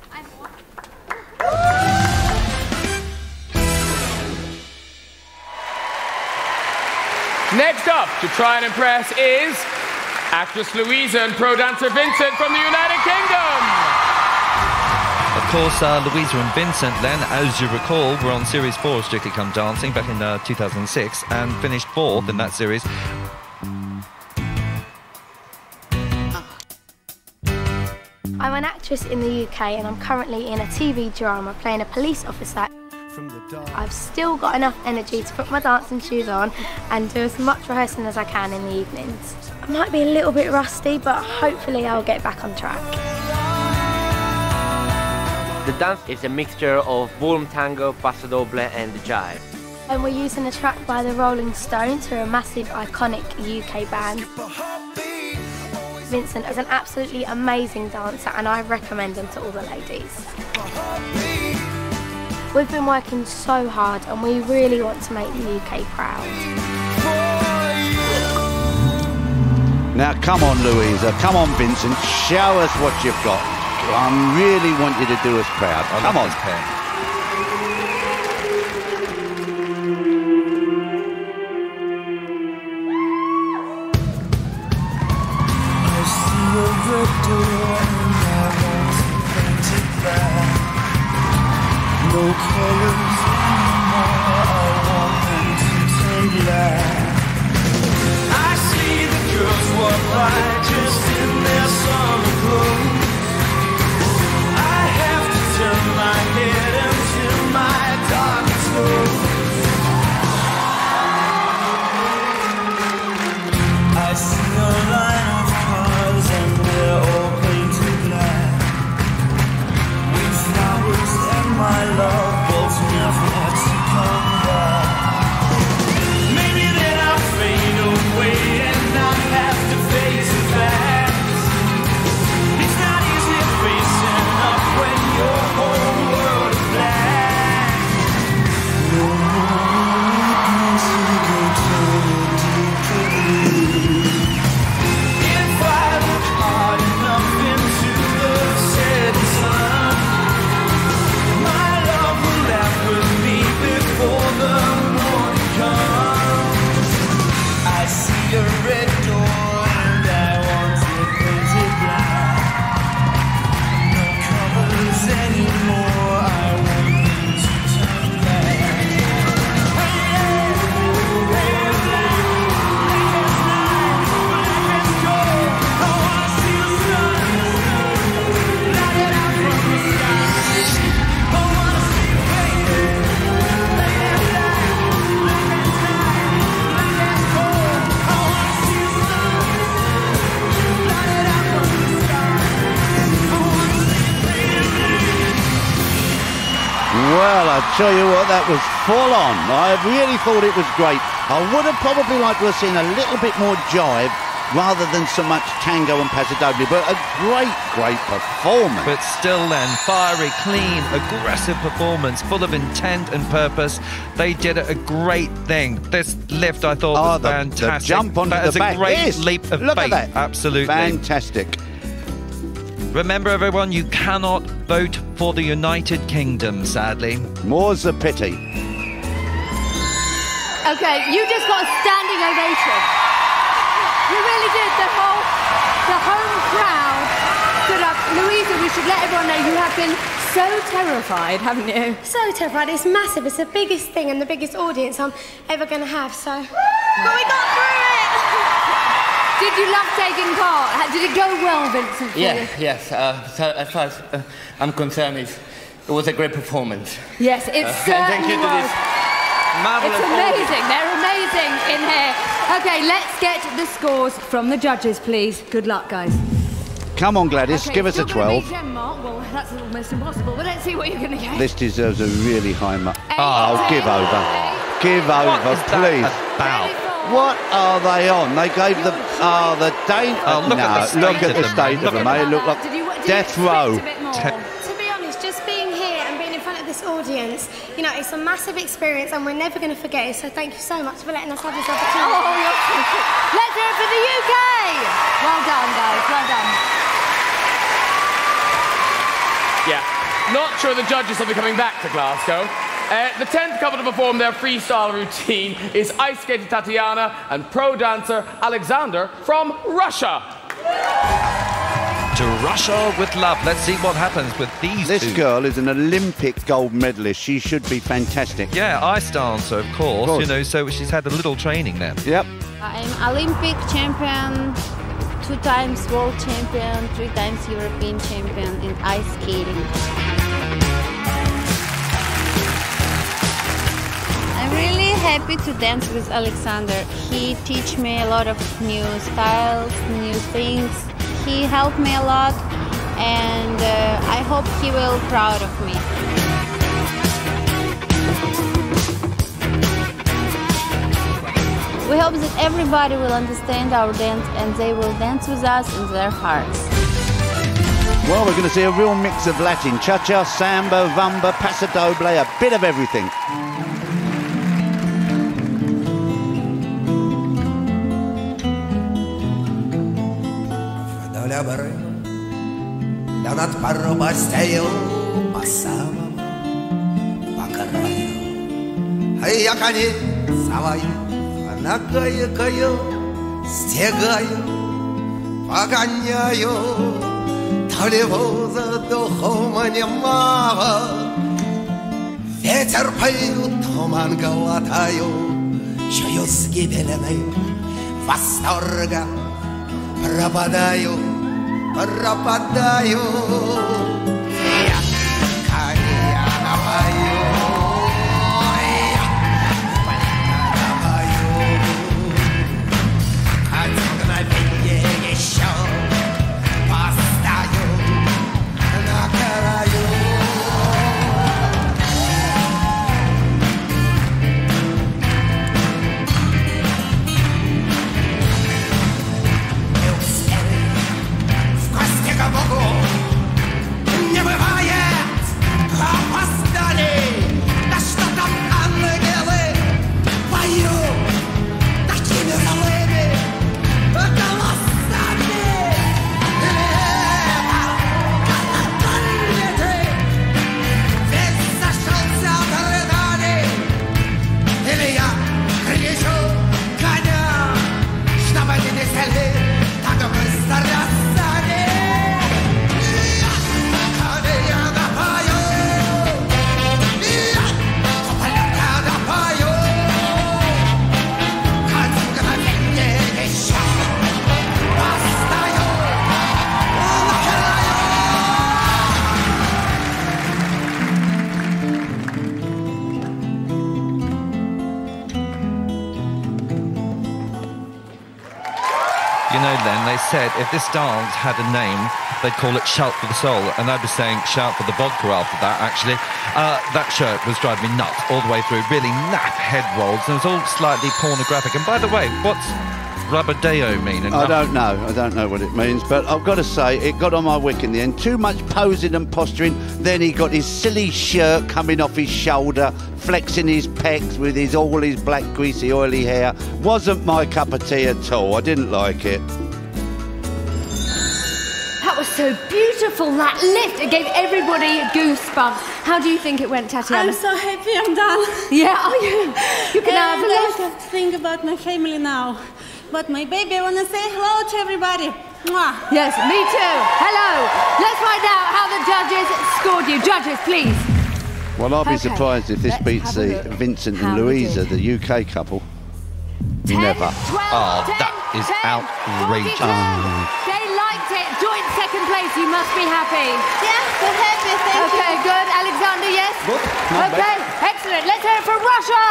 Next up to try and impress is actress Louisa and pro dancer Vincent from the United Kingdom. Of course, uh, Louisa and Vincent, then, as you recall, were on Series four of Strictly Come Dancing back in uh, two thousand six and finished fourth in that series. I'm an actress in the U K and I'm currently in a T V drama playing a police officer. I've still got enough energy to put my dancing shoes on and do as much rehearsing as I can in the evenings. I might be a little bit rusty, but hopefully I'll get back on track. The dance is a mixture of ballroom tango, paso doble and jive. And we're using a track by the Rolling Stones, who are a massive, iconic U K band. Vincent is an absolutely amazing dancer and I recommend him to all the ladies. We've been working so hard and we really want to make the U K proud. Now, come on, Louisa. Come on, Vincent. Show us what you've got. I really want you to do us proud. Come on. No colors I want them to turn black. I see the girls walk by just in their summer clothes. I have to turn my head until my darkness goes. I see a line of cars and they're all painted black, with flowers and my love bolts never to come back. Maybe then I'll fade away and not have to face the facts. It's not easy facing up when your whole world is black. No more weakness, we go turning deeper blue. If I look hard enough into the setting sun, my love will laugh with me before the morning comes. I see a red door and I want it painted black. No colors anymore, I want them to turn black. Hey, hey, hey, black as night, black as gold. I wanna see the sun, light it out from the sky. I wanna see you, baby, lay it black, black as night, black as gold. I wanna see the sun, light it out from the sky. I wanna see you, baby. Well, I tell you what, that was full on. I really thought it was great. I would have probably liked to have seen a little bit more jive rather than so much tango and paso doble, but a great, great performance. But still then, fiery, clean, aggressive performance, full of intent and purpose. They did a great thing. This lift, I thought, Oh, was the- the fantastic. jump onto that the is back. a great Yes. leap of Look at faith. that. Absolutely. Fantastic. Remember, everyone, you cannot vote for the United Kingdom, sadly. More's the pity. Okay, you just got a standing ovation. You really did. The whole, the home crowd stood up. Louisa, we should let everyone know you have been so terrified, haven't you? So terrified. It's massive. It's the biggest thing and the biggest audience I'm ever going to have. So, but we got through it. Did you love taking part? How- Did it go well, Vincent? for Yeah, you? yes. Uh, so as far as uh, I'm concerned, it's, it was a great performance. Yes, it Uh, certainly thank you to was. this marvelous It's amazing. audience. They're amazing in here. Okay, let's get the scores from the judges, please. Good luck, guys. Come on, Gladys, Okay, give us a still gonna twelve. be Gem Mark. Well, that's almost impossible, but let's see what you're going to get. This deserves a really high mark. Oh, give over. Give over, please. What are they on? They gave the... Oh, the date... Oh, look no, at the state look at of the them. state of Look them. at They look like Did you- did you death row. To be honest, just being here and being in front of this audience, you know, it's a massive experience and we're never going to forget it. So thank you so much for letting us have this opportunity. Oh, you're so good. Let's hear it for the U K. Well done, guys. Well done. Yeah, not sure the judges will be coming back to Glasgow. Uh, the tenth couple to perform their freestyle routine is ice skater Tatiana and pro dancer Alexander from Russia. To Russia with love. Let's see what happens with these This two. girl is an Olympic gold medalist. She should be fantastic. Yeah, ice dancer, of course, Of course. you know, so she's had a little training there. Yep. I'm Olympic champion, two times world champion, three times European champion in ice skating. I'm really happy to dance with Alexander. He teach me a lot of new styles, new things. He helped me a lot, and uh, I hope he will be proud of me. We hope that everybody will understand our dance and they will dance with us in their hearts. Well, we're going to see a real mix of Latin. Cha-cha, samba, rumba, paso doble, a bit of everything. Вдоль обрыва, да над пропастью по самому по краю. А я конец свою накаю, стегаю, погоняю. То ли воздухом немало, Ветер поют, туман глотаю, чую с гибельным восторгом. Пропадаю, пропадаю. Я кальяна пою, я кальяна пою. Хоть мгновенье еще постою на краю. Богу не бывает опозданий. Да что там ангелы поют такими злыми голосами. Колокольный ты весь зашелся от рыданий. Или я кричу коня, чтобы не весели так быстро рассадить. You know, then they said if this dance had a name, they'd call it Shout for the Soul, and I'd be saying Shout for the Vodka after that, actually. Uh, that shirt was driving me nuts all the way through, really naff head rolls, and it was all slightly pornographic. And by the way, what's Rubberdeo mean? And I don't know, I don't know what it means, but I've got to say, it got on my wick in the end. Too much posing and posturing, then he got his silly shirt coming off his shoulder, flexing his pecs with his all his black, greasy, oily hair. Wasn't my cup of tea at all, I didn't like it. That was so beautiful, that lift. It gave everybody goosebumps. How do you think it went, Tatiana? I'm so happy I'm done. Yeah, are you? You can have a And I look. have to think about my family now. But my baby, I want to say hello to everybody. Mwah. Yes, me too. Hello. Let's find out how the judges scored you. Judges, please. Well, I'll be Okay, surprised if this let's beats have a the look Vincent how and we Louisa, did. the U K couple. Never. Oh, that is outrageous. They liked it. Joint second place. You must be happy. Yeah, we're happy. Thank you. Okay, good. Alexander, yes? Good. Not Okay, bad. excellent. Let's hear it from Russia.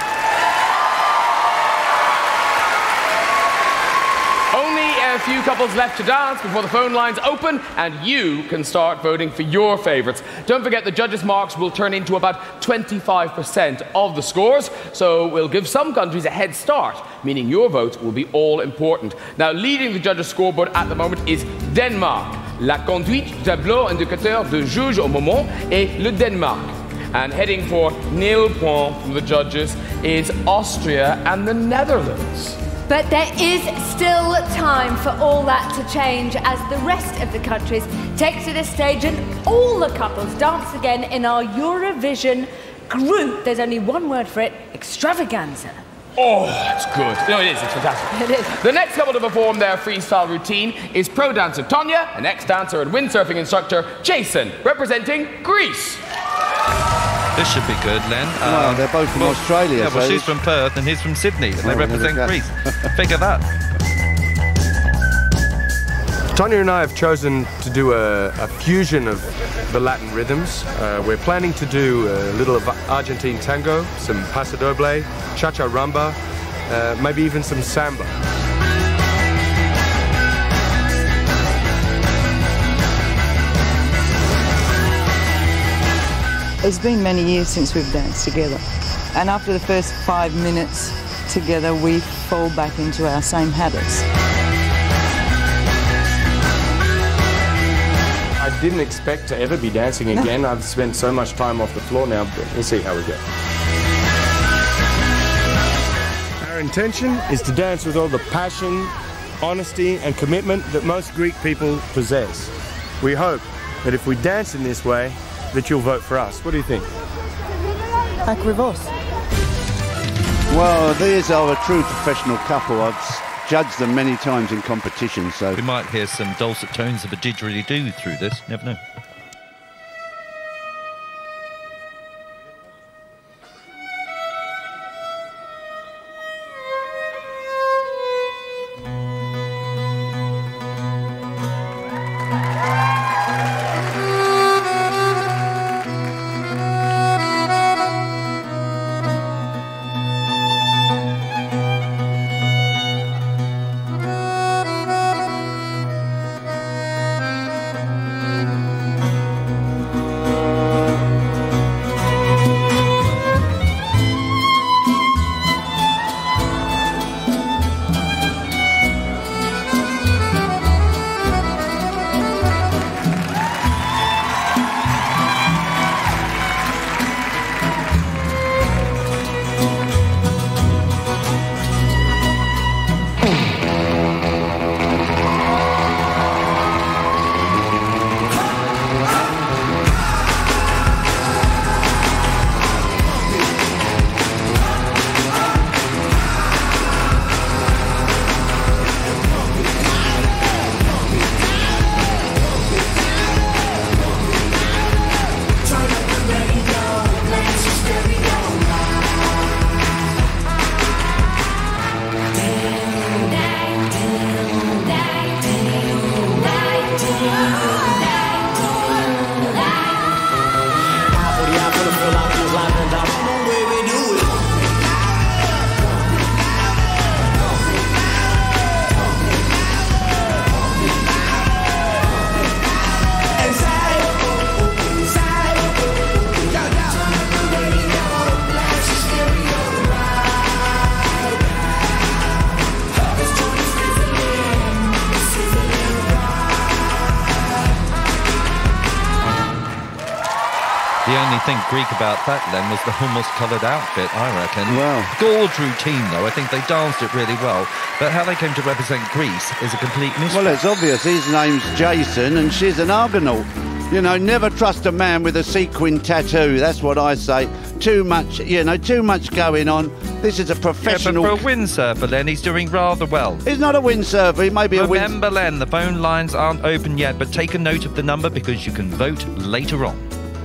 Only a few couples left to dance before the phone lines open, and you can start voting for your favourites. Don't forget the judges' marks will turn into about twenty-five percent of the scores, so we'll give some countries a head start, meaning your votes will be all important. Now, leading the judges' scoreboard at the moment is Denmark. La conduite du tableau indicateur de juge au moment est le Danemark. And heading for nil points from the judges is Austria and the Netherlands. But there is still time for all that to change as the rest of the countries take to the stage and all the couples dance again in our Eurovision group. There's only one word for it: extravaganza. Oh, it's good. No, it is. It's fantastic. It is. The next couple to perform their freestyle routine is pro dancer Tonya and ex-dancer and windsurfing instructor Jason, representing Greece. This should be good, Len. Well, they're both from well, Australia, Yeah, well, so she's from Perth and he's from Sydney, and they Oh, represent there we Greece. Figure that. Tonya and I have chosen to do a, a fusion of the Latin rhythms. Uh, we're planning to do a little of Argentine tango, some paso doble, cha-cha-rumba, uh, maybe even some samba. It's been many years since we've danced together, and after the first five minutes together we fall back into our same habits. I didn't expect to ever be dancing again. I've spent so much time off the floor now, but we'll see how we go. Our intention is to dance with all the passion, honesty and commitment that most Greek people possess. We hope that if we dance in this way, that you'll vote for us. What do you think? Ακριβώς. Well, these are a true professional couple. I've judged them many times in competition, so... We might hear some dulcet tones of a didgeridoo through this, never know. only thing Greek about that, Len, was the almost coloured outfit, I reckon. Wow. Gorge routine, though. I think they danced it really well. But how they came to represent Greece is a complete mystery. Well, it's obvious. His name's Jason and she's an Argonaut. You know, never trust a man with a sequin tattoo. That's what I say. Too much, you know, too much going on. This is a professional... Yeah, but for a windsurfer, Len, he's doing rather well. He's not a windsurfer. He may be a wind... Remember, Len, the phone lines aren't open yet, but take a note of the number because you can vote later on.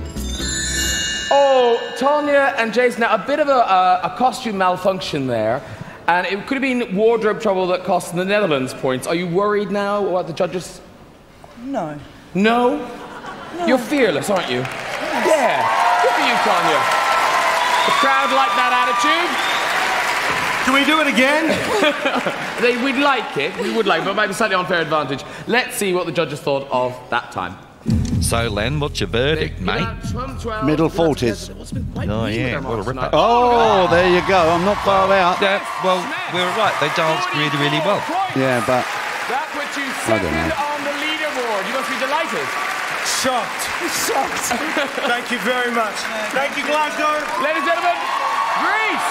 Oh, Tanya and Jason, now a bit of a, a, a costume malfunction there. And it could have been wardrobe trouble that cost the Netherlands points. Are you worried now about the judges? No. No? No. You're fearless, aren't you? Yeah. Good for you, Claudia. The crowd like that attitude. Can we do it again? they, we'd like it. We would like it, but it might be slightly unfair advantage. Let's see what the judges thought of that time. So, Len, what's your verdict, mate? Middle forties. Oh, yeah, what a ripper. Oh, there you go. I'm not far out. Yeah, well, we were right. They danced really, really well. Yeah, but... That puts you I don't second know. on the leaderboard. You must be delighted. Shocked. Shocked. Thank you very much. Thank you, Glasgow. Ladies and gentlemen, Greece.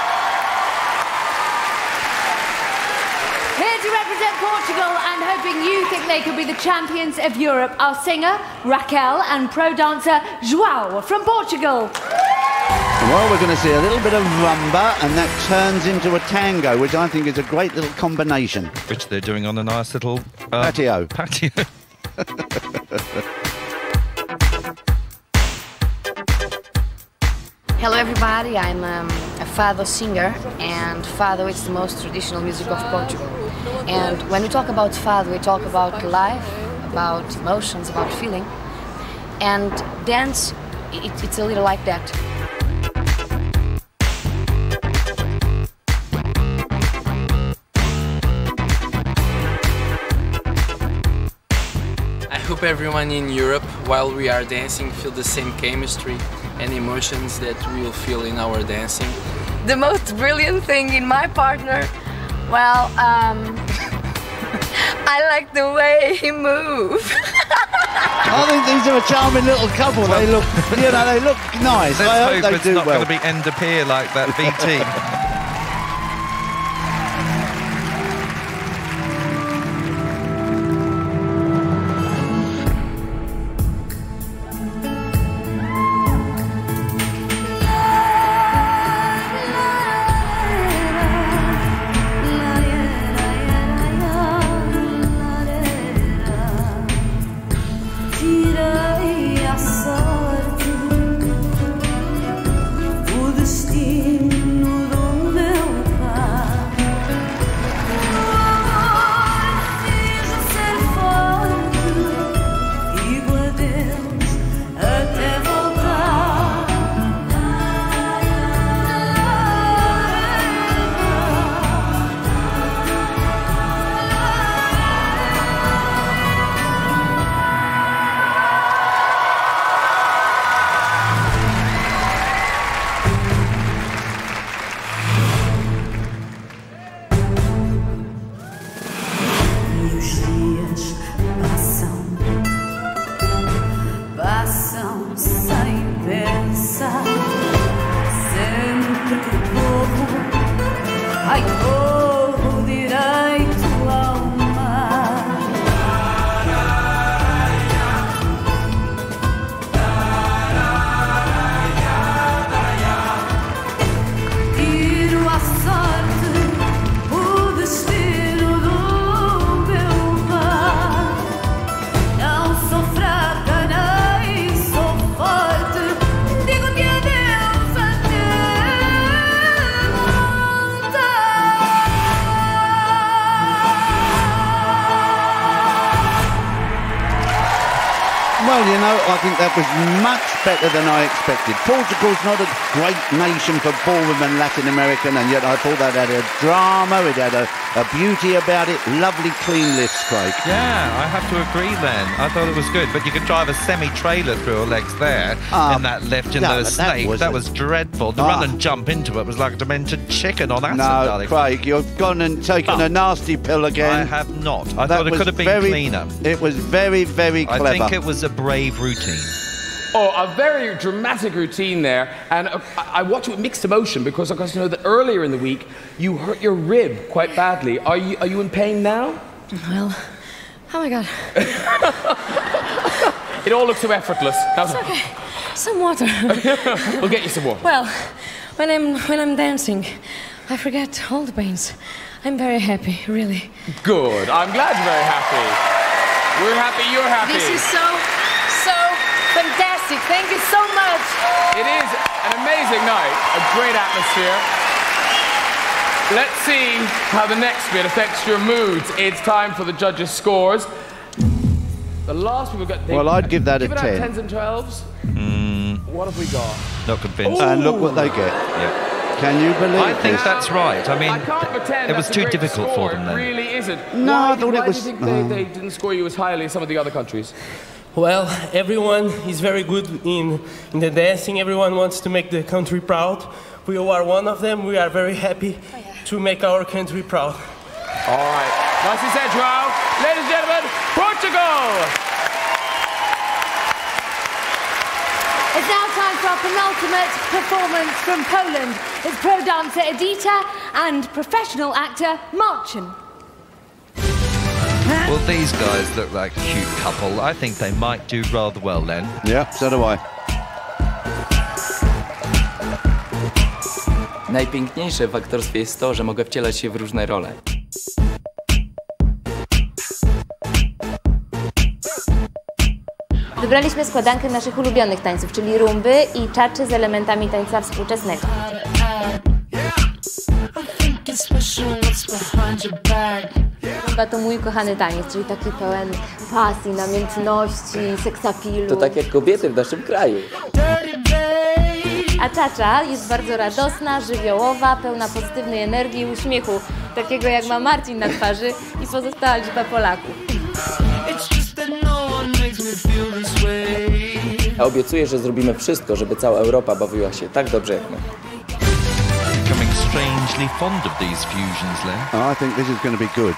Here to represent Portugal and hoping you think they could be the champions of Europe, our singer, Raquel, and pro dancer, João, from Portugal. Well, we're going to see a little bit of rumba, and that turns into a tango, which I think is a great little combination. Which they're doing on a nice little... Uh, patio. Patio. Hello everybody, I'm um, a fado singer, and fado is the most traditional music of Portugal. And when we talk about fado, we talk about life, about emotions, about feeling. And dance, it, it's a little like that. I hope everyone in Europe, while we are dancing, feel the same chemistry and emotions that we will feel in our dancing. The most brilliant thing in my partner, well, um, I like the way he moves. I think these are a charming little couple. They look, you know, they look nice. Let's I hope, hope they it's do not well. going to be end of pier like that V T. Tirei a sorte, o destino do meu pai. O amor fiz-o ser forte, digo adeus até voltar. E os dias passam, passam sem pensar. Sempre que corro, ai corro direito ao mar. Tiro a sorte, o destino do meu pai. Não sou fraca nem sou forte, digo-te adeus até Well, you know, I think that was much better than I expected. Portugal's not a great nation for ballroom and Latin American, and yet I thought that had a drama, it had a, a beauty about it. Lovely, clean lifts, Craig. Yeah, I have to agree, Len. I thought it was good, but you could drive a semi-trailer through her legs there Ah, in that lift in no, the that snake. was That a- was dreadful. To Ah. run and jump into it was like a demented chicken on acid, No, darling. Craig, you've gone and taken Oh. a nasty pill again. I have not. I That thought it was could have been very- cleaner. It was very, very I clever. think it was a brave routine. Oh, a very dramatic routine there, and uh, I watch it with mixed emotion because I got to know that earlier in the week you hurt your rib quite badly. Are you are you in pain now? Well, oh my God. It all looks so effortless. It's okay. Some water. We'll get you some water. Well, when I'm when I'm dancing, I forget all the pains. I'm very happy, really. Good. I'm glad you're very happy. We're happy. You're happy. This is so so fantastic. Thank you so much. It is an amazing night. A great atmosphere. Let's see how the next bit affects your moods. It's time for the judges' scores. The last we've got. Well, I'd give that a give it ten. Out tens and twelves. Mm, what have we got? Not convinced. And look what they get. Yeah. Can you believe I think this? that's right. I mean, I can't pretend it was that's a too great difficult score. for them then. It really isn't. No, why, I thought why it was. do you think they, uh, they didn't score you as highly as some of the other countries? Well, everyone is very good in, in the dancing. Everyone wants to make the country proud. We are one of them. We are very happy oh, yeah. to make our country proud. All right. Nicely said, Joao. Ladies and gentlemen, Portugal! It's now time for our penultimate performance from Poland. It's pro dancer Edita and professional actor Marcin. Well, these guys look like a cute couple. I think they might do rather well then. Yeah, so do I. Najpiękniejsze w aktorstwie jest to, że mogę wcielać się w różne role. Wybraliśmy składankę naszych ulubionych tańców, czyli rumby i czaczy z elementami tańca współczesnego. Rumba to mój kochany taniec, czyli taki pełen pasji, namiętności, seksapilu. To tak jak kobiety w naszym kraju. A czacza jest bardzo radosna, żywiołowa, pełna pozytywnej energii i uśmiechu, takiego jak ma Marcin na twarzy i pozostała liczba Polaków. Ja obiecuję, że zrobimy wszystko, żeby cała Europa bawiła się tak dobrze jak my. Becoming strangely fond of these fusions, Len. Oh, I think this is going to be good.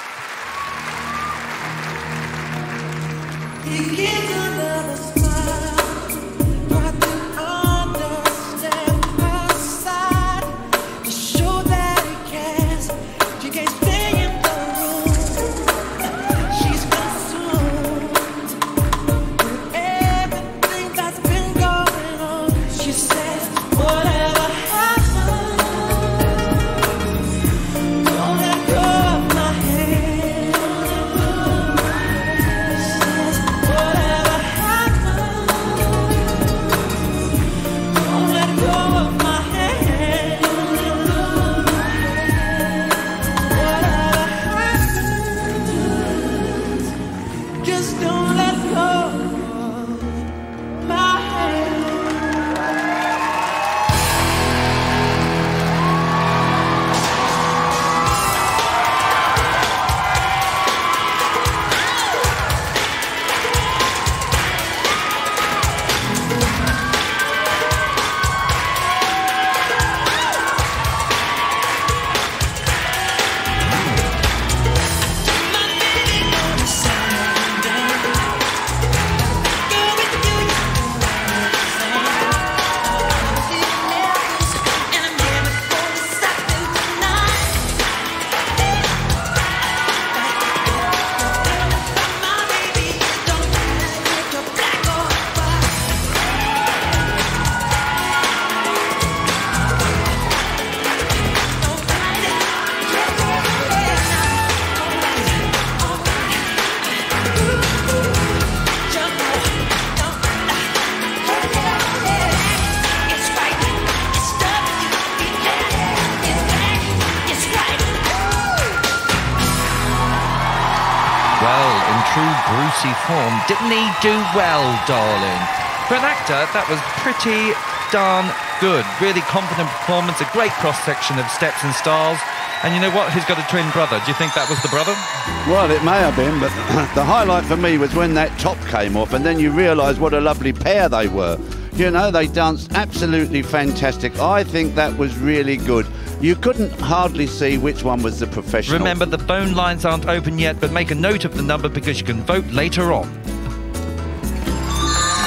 True Brucey form. Didn't he do well, darling? For an actor, that was pretty darn good. Really confident performance, a great cross-section of steps and styles. And you know what? He's got a twin brother. Do you think that was the brother? Well, it may have been, but the highlight for me was when that top came off and then you realise what a lovely pair they were. You know, they danced absolutely fantastic. I think that was really good. You couldn't hardly see which one was the professional. Remember, the phone lines aren't open yet, but make a note of the number because you can vote later on.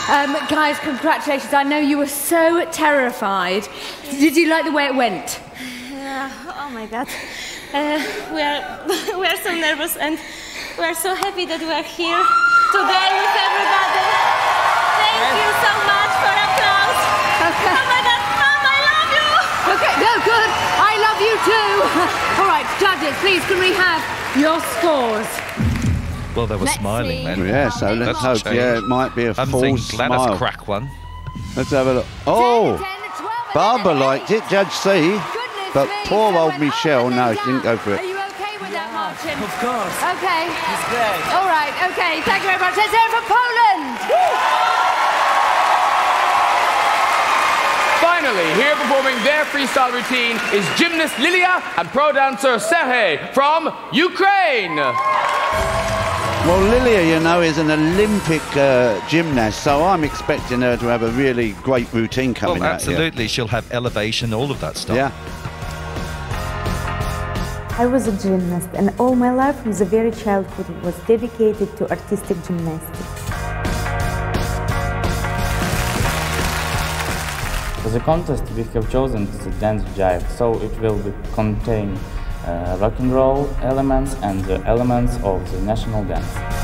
Um, guys, congratulations. I know you were so terrified. Did you like the way it went? Uh, oh my God. Uh, we are we are so nervous and we are so happy that we are here today with everybody. Thank you so much for applause. Okay. Oh my God, Mom, I love you. Okay, no, good. I love you too. All right, judges, please, can we have your scores? Well, they were Let's smiling see. then. Yeah, so let's That's hope. changed. Yeah, it might be a I'm full thinking Gladys smile. crack one. Let's have a look. Oh, Barbara liked it, Judge C. But poor old Michelle, no, she didn't go for it. Are you okay with that, Martin? Of course. Okay. It's great. All right, okay, thank you very much. Let's hear it for Poland. Finally, here performing their freestyle routine is gymnast Lilia and pro dancer Serhej from Ukraine. Well, Lilia, you know, is an Olympic uh, gymnast, so I'm expecting her to have a really great routine coming Well, out here. absolutely. She'll have elevation, all of that stuff. Yeah. I was a gymnast, and all my life from the very childhood was dedicated to artistic gymnastics. For the contest, we have chosen the dance jive, so it will be contain uh, rock and roll elements and the elements of the national dance.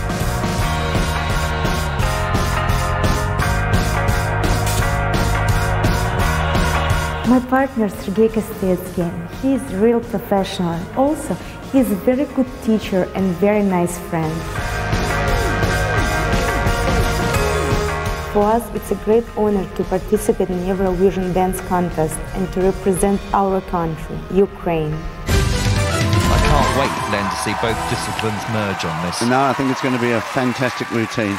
My partner Sergei Kostetsky, he is a real professional. Also, he is a very good teacher and very nice friend. For us, it's a great honor to participate in Eurovision Dance Contest and to represent our country, Ukraine. I can't wait then to see both disciplines merge on this. No, I think it's going to be a fantastic routine.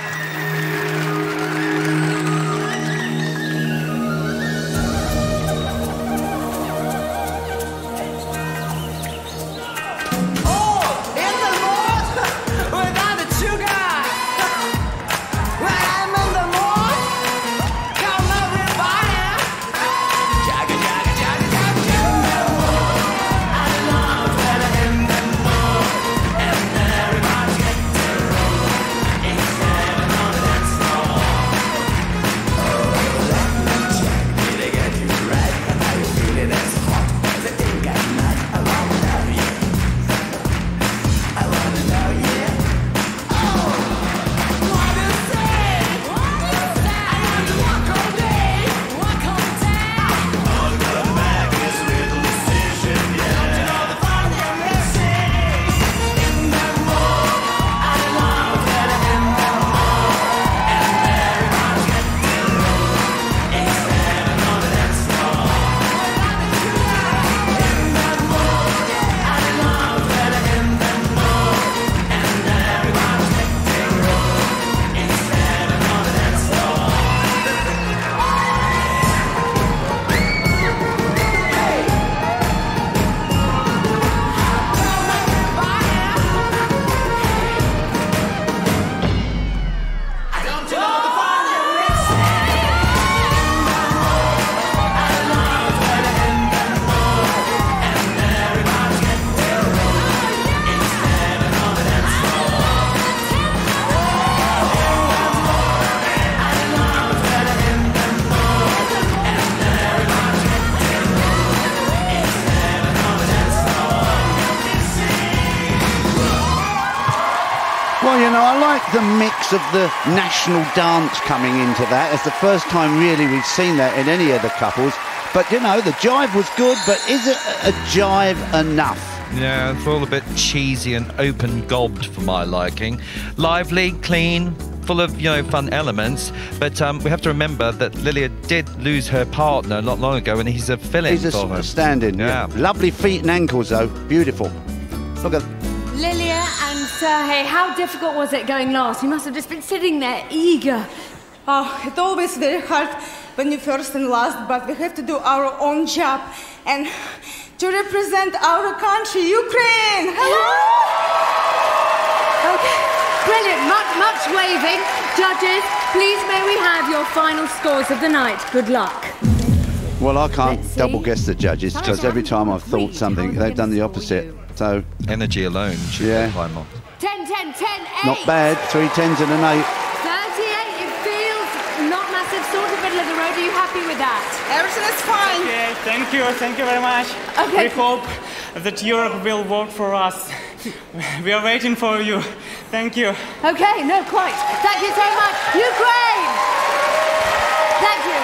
Well, you know, I like the mix of the national dance coming into that. It's the first time really we've seen that in any of the couples. But, you know, the jive was good, but is it a jive enough? Yeah, it's all a bit cheesy and open-gobbed for my liking. Lively, clean, full of, you know, fun elements. But um, we have to remember that Lilia did lose her partner not long ago, and he's a fill-in He's a for her. stand-in, yeah. yeah. Lovely feet and ankles, though. Beautiful. Look at... Lilia and Serhej, how difficult was it going last? You must have just been sitting there, eager. Oh, it's always very hard when you first and last, but we have to do our own job and to represent our country, Ukraine. Okay, brilliant. Much, much waving. Judges, please may we have your final scores of the night. Good luck. Well, I can't double guess the judges because every time I've thought something, they've done the opposite. So energy alone should yeah. climb up. ten, ten, ten, eight. Not bad. Three tens and an eight. thirty-eight. It feels are you happy with that? Everything is fine. Okay, thank you, thank you very much. Okay. We hope that Europe will work for us. We are waiting for you. Thank you. Okay, no, quite. Thank you so much. Ukraine! Thank you.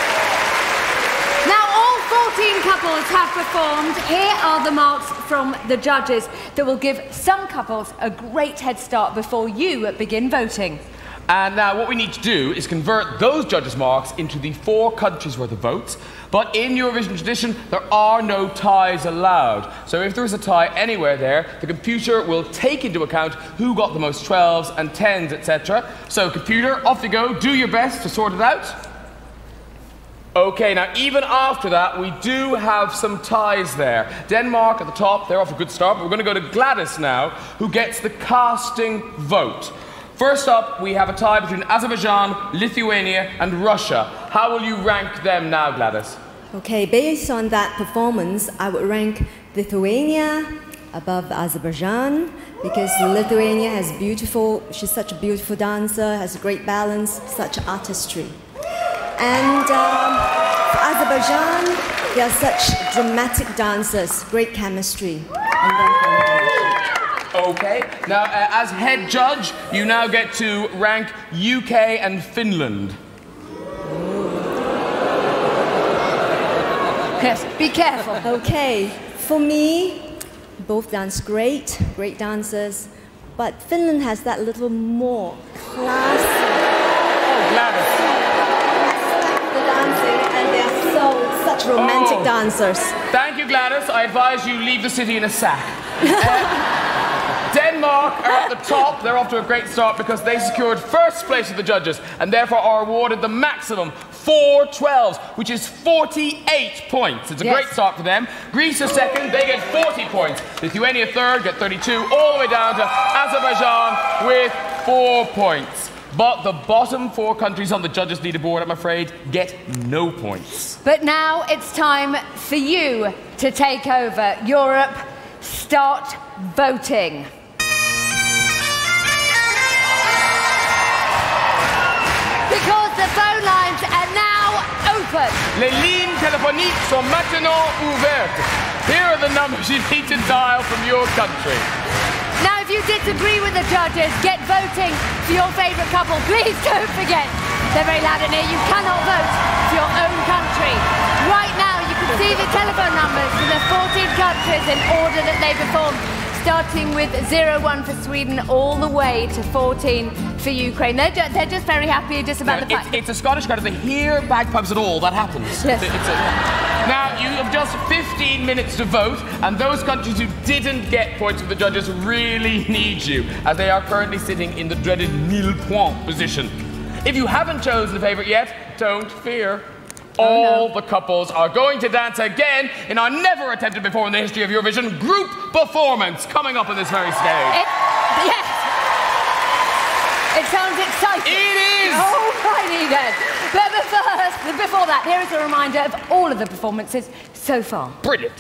Now, all fourteen couples have performed. Here are the marks from the judges that will give some couples a great head start before you begin voting. And now what we need to do is convert those judges' marks into the four countries' worth of votes. But in Eurovision tradition, there are no ties allowed. So if there is a tie anywhere there, the computer will take into account who got the most twelves and tens, et cetera. So computer, off you go. Do your best to sort it out. Okay, now even after that, we do have some ties there. Denmark at the top, they're off a good start. But we're going to go to Gladys now, who gets the casting vote. First up, we have a tie between Azerbaijan, Lithuania, and Russia. How will you rank them now, Gladys? Okay, based on that performance, I would rank Lithuania above Azerbaijan because Lithuania has beautiful, she's such a beautiful dancer, has great balance, such artistry. And um, for Azerbaijan, they are such dramatic dancers, great chemistry. And then Okay, now uh, as head judge, you now get to rank U K and Finland. Yes, be careful. Okay, for me, both dance great, great dancers, but Finland has that little more class. Oh, Gladys. The dancing, and they are so, such romantic oh. dancers. Thank you, Gladys. I advise you leave the city in a sack. Uh, Denmark are at the top. They're off to a great start because they secured first place with the judges and therefore are awarded the maximum four twelves, which is forty-eight points. It's a yes. great start for them. Greece is second, they get forty points. Lithuania third, get thirty-two, all the way down to Azerbaijan with four points. But the bottom four countries on the judges' leaderboard, I'm afraid, get no points. But now it's time for you to take over. Europe, start voting. Because the phone lines are now open. Les lignes téléphoniques sont maintenant ouvertes. Here are the numbers you need to dial from your country. Now, if you disagree with the judges, get voting for your favourite couple. Please don't forget, they're very loud in here, you cannot vote for your own country. Right now, you can see the telephone numbers for the fourteen countries in order that they performed, starting with zero one for Sweden all the way to fourteen for Ukraine. They're, ju they're just very happy just about now, the fact it's, it's a Scottish crowd. If they hear bagpipes at all, that happens. Yes. It's a, now, you have just fifteen minutes to vote, and those countries who didn't get points with the judges really need you, as they are currently sitting in the dreaded nil point position. If you haven't chosen a favourite yet, don't fear. All oh, no. the couples are going to dance again in our never attempted before in the history of Eurovision group performance coming up on this very stage. It, yes. It sounds exciting. It is. Oh, righty then. But first, before that, here is a reminder of all of the performances so far. Brilliant.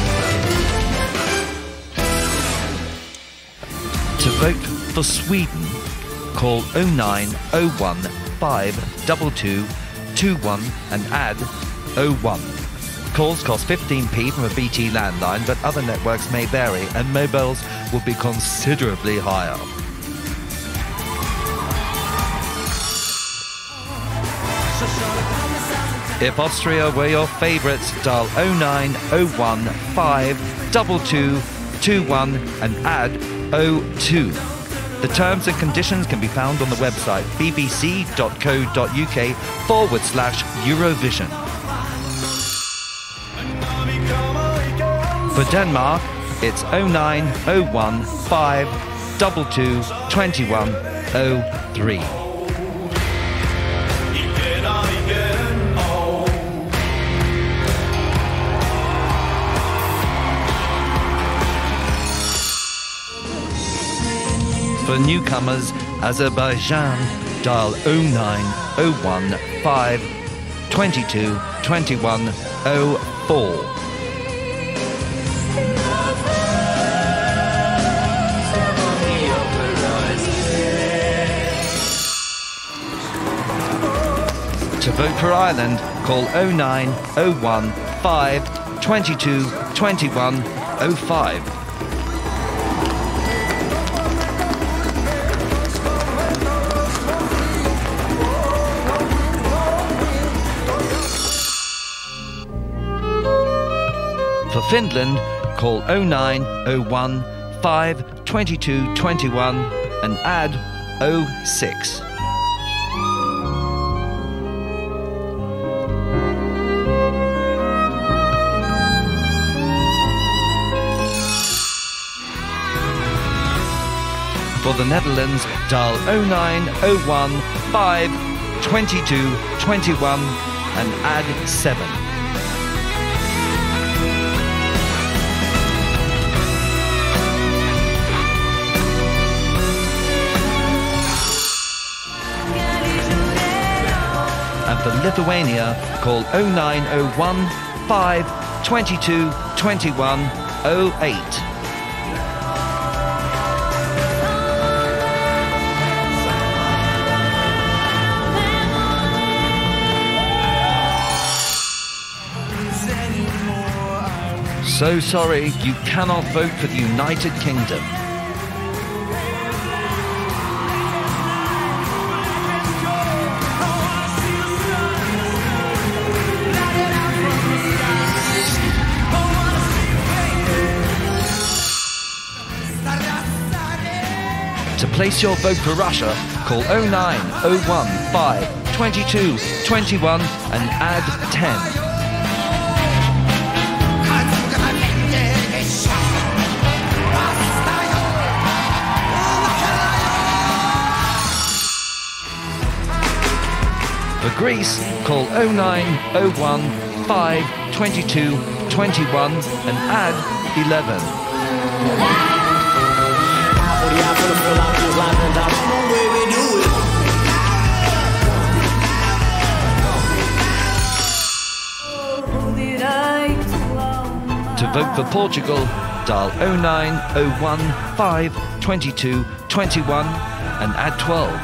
To vote for Sweden, call oh nine oh one five two two two one and add oh one. Calls cost fifteen p from a B T landline, but other networks may vary and mobiles will be considerably higher. If Austria were your favourites, dial oh nine oh one five two two two one and add oh two. The terms and conditions can be found on the website bbc.co.uk forward slash Eurovision. For Denmark, it's oh nine oh one five two two two one oh three. For newcomers, Azerbaijan, dial oh nine oh one five two two two one oh four. To vote for Ireland, call oh nine oh one five twenty-two twenty-one oh five. For Finland, call oh nine oh one five twenty-two twenty-one and add oh six. For the Netherlands, dial oh nine oh one five twenty-two twenty-one and add seven. And for Lithuania, call oh nine oh one five twenty-two twenty-one oh eight. So sorry, you cannot vote for the United Kingdom. To place your vote for Russia, call oh nine oh one five twenty-two twenty-one and add ten. For Greece, call oh nine oh one five twenty-two twenty-one and add eleven. To vote for Portugal, dial oh nine oh one five twenty-two twenty-one and add twelve.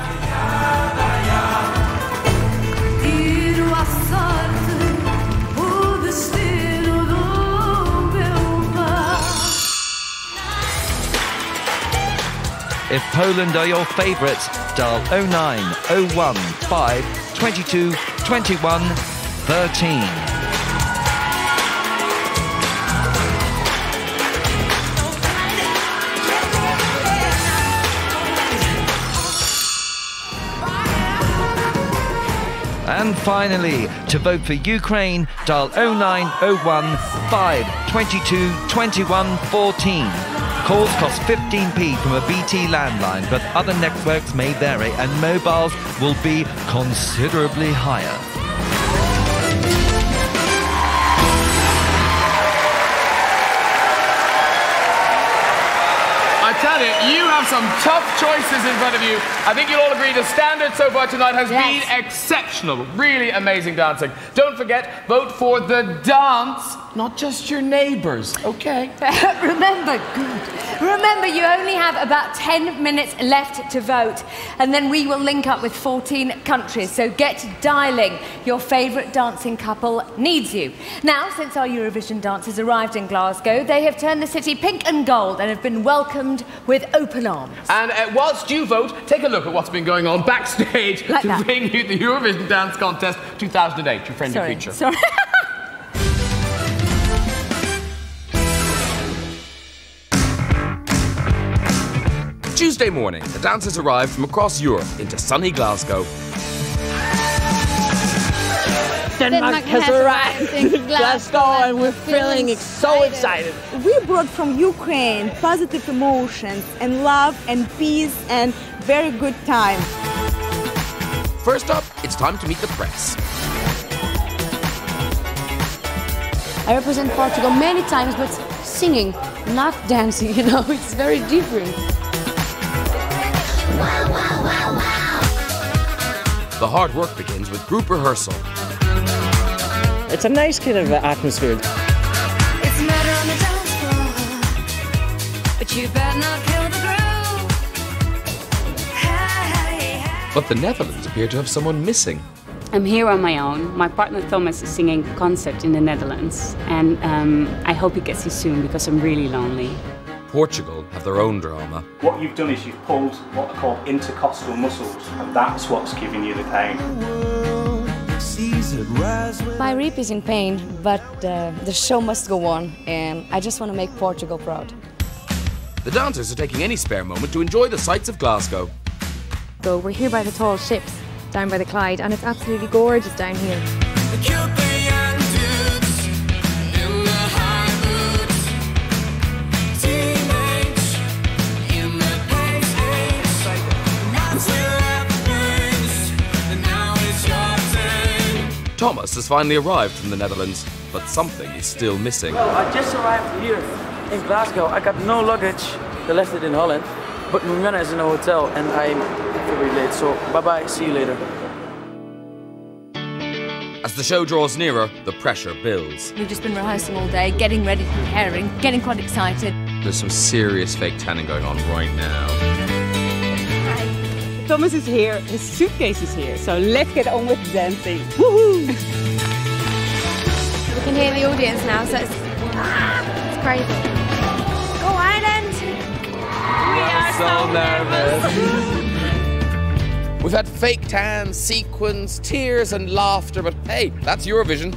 If Poland are your favourites, dial oh nine oh one five twenty-two twenty-one thirteen. And finally, to vote for Ukraine, dial oh nine oh one five twenty-two twenty-one fourteen. Calls cost fifteen p from a B T landline, but other networks may vary and mobiles will be considerably higher. I tell you, you have some tough choices in front of you. I think you'll all agree the standard so far tonight has Yes. been exceptional. Really amazing dancing. Don't forget, vote for the dance, not just your neighbours, okay? Remember, good. Remember, you only have about ten minutes left to vote, and then we will link up with fourteen countries. So get dialing. Your favourite dancing couple needs you. Now, since our Eurovision dancers arrived in Glasgow, they have turned the city pink and gold and have been welcomed with open arms. And uh, whilst you vote, take a look at what's been going on backstage Like to that. bring you the Eurovision Dance Contest two thousand eight, your friendly Sorry, feature. sorry. Tuesday morning, the dancers arrived from across Europe into sunny Glasgow. Denmark has arrived in Glasgow and we're feeling so excited. We brought from Ukraine positive emotions and love and peace and very good time. First up, it's time to meet the press. I represent Portugal many times, but singing, not dancing, you know, it's very different. The hard work begins with group rehearsal. It's a nice kind of atmosphere. It's a matter on the dance floor, but you better not kill the groove. Hey, hey, hey. But the Netherlands appear to have someone missing. I'm here on my own. My partner Thomas is singing a concert in the Netherlands, and um, I hope he gets here soon because I'm really lonely. Portugal have their own drama. What you've done is you've pulled what are called intercostal muscles, and that's what's giving you the pain. My rib is in pain, but uh, the show must go on, and I just want to make Portugal proud. The dancers are taking any spare moment to enjoy the sights of Glasgow. So we're here by the tall ships, down by the Clyde, and it's absolutely gorgeous down here. Thomas has finally arrived from the Netherlands, but something is still missing. Well, I just arrived here in Glasgow. I got no luggage. I left it in Holland, but Winkleman is in a hotel, and I'm very late. So bye-bye. See you later. As the show draws nearer, the pressure builds. We've just been rehearsing all day, getting ready, preparing, getting quite excited. There's some serious fake tanning going on right now. Thomas is here, his suitcase is here, so let's get on with dancing. Woohoo! We can hear the audience now, so it's, it's crazy. Go Ireland! We are so nervous. We've had fake tan, sequins, tears and laughter, but hey, that's Eurovision.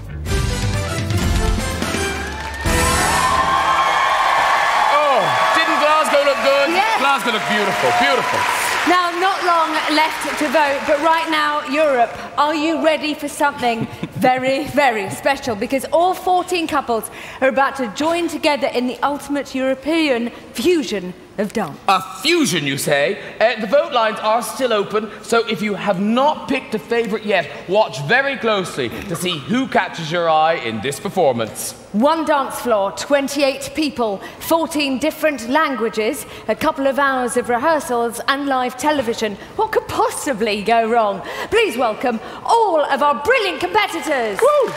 Oh, didn't Glasgow look good? Yes. Glasgow looked beautiful, beautiful. Now, not long left to vote, but right now, Europe, are you ready for something very, very special? Because all fourteen couples are about to join together in the ultimate European fusion of dance. A fusion, you say? Uh, the vote lines are still open, so if you have not picked a favourite yet, watch very closely to see who catches your eye in this performance. One dance floor, twenty-eight people, fourteen different languages, a couple of hours of rehearsals and live television. What could possibly go wrong? Please welcome all of our brilliant competitors. Woo!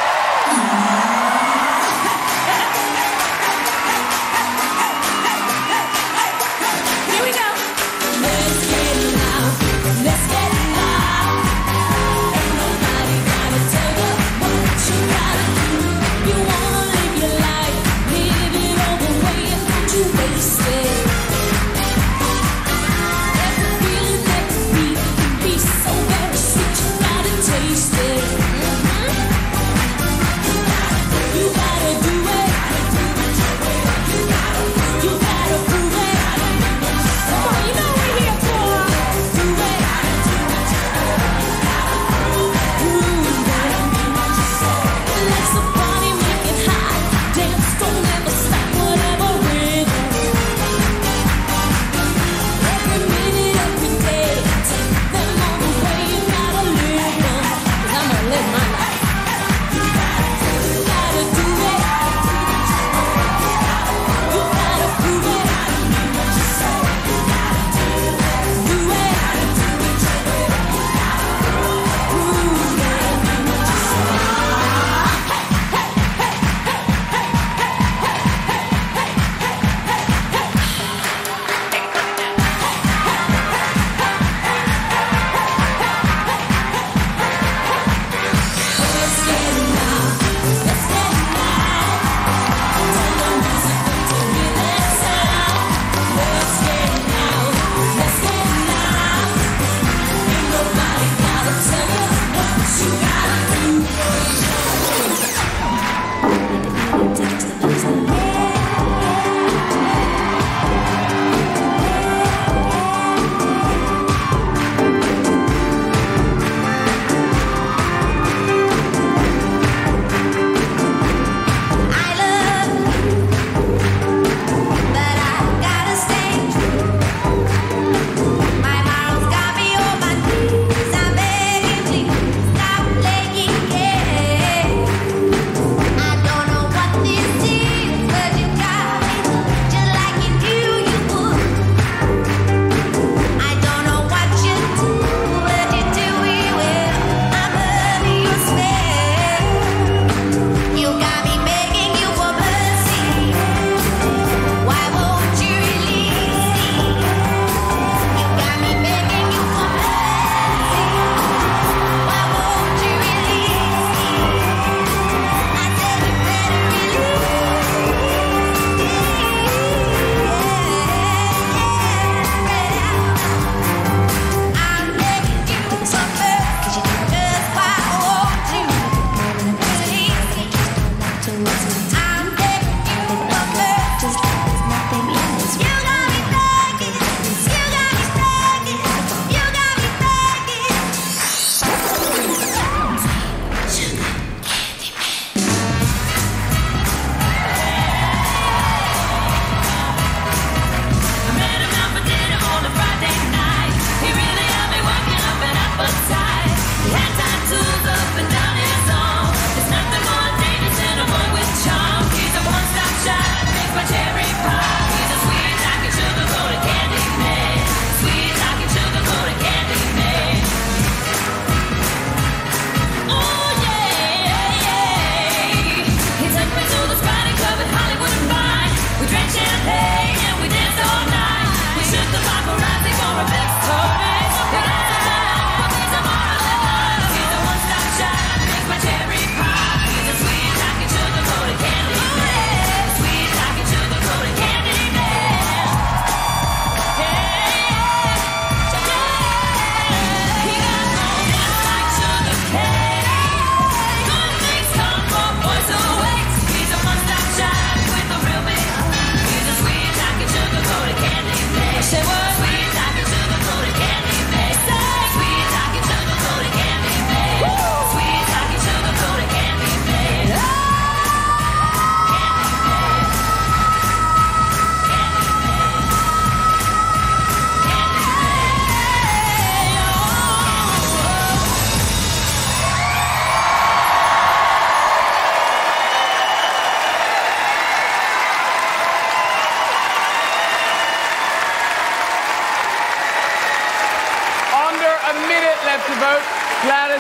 Here we go. Let's get loud. Let's get loud. Ain't nobody gotta tell you what you gotta do. You wanna live your life, live it all the way and don't you waste it. Every feeling, every beat can be so very sweet, you gotta taste it.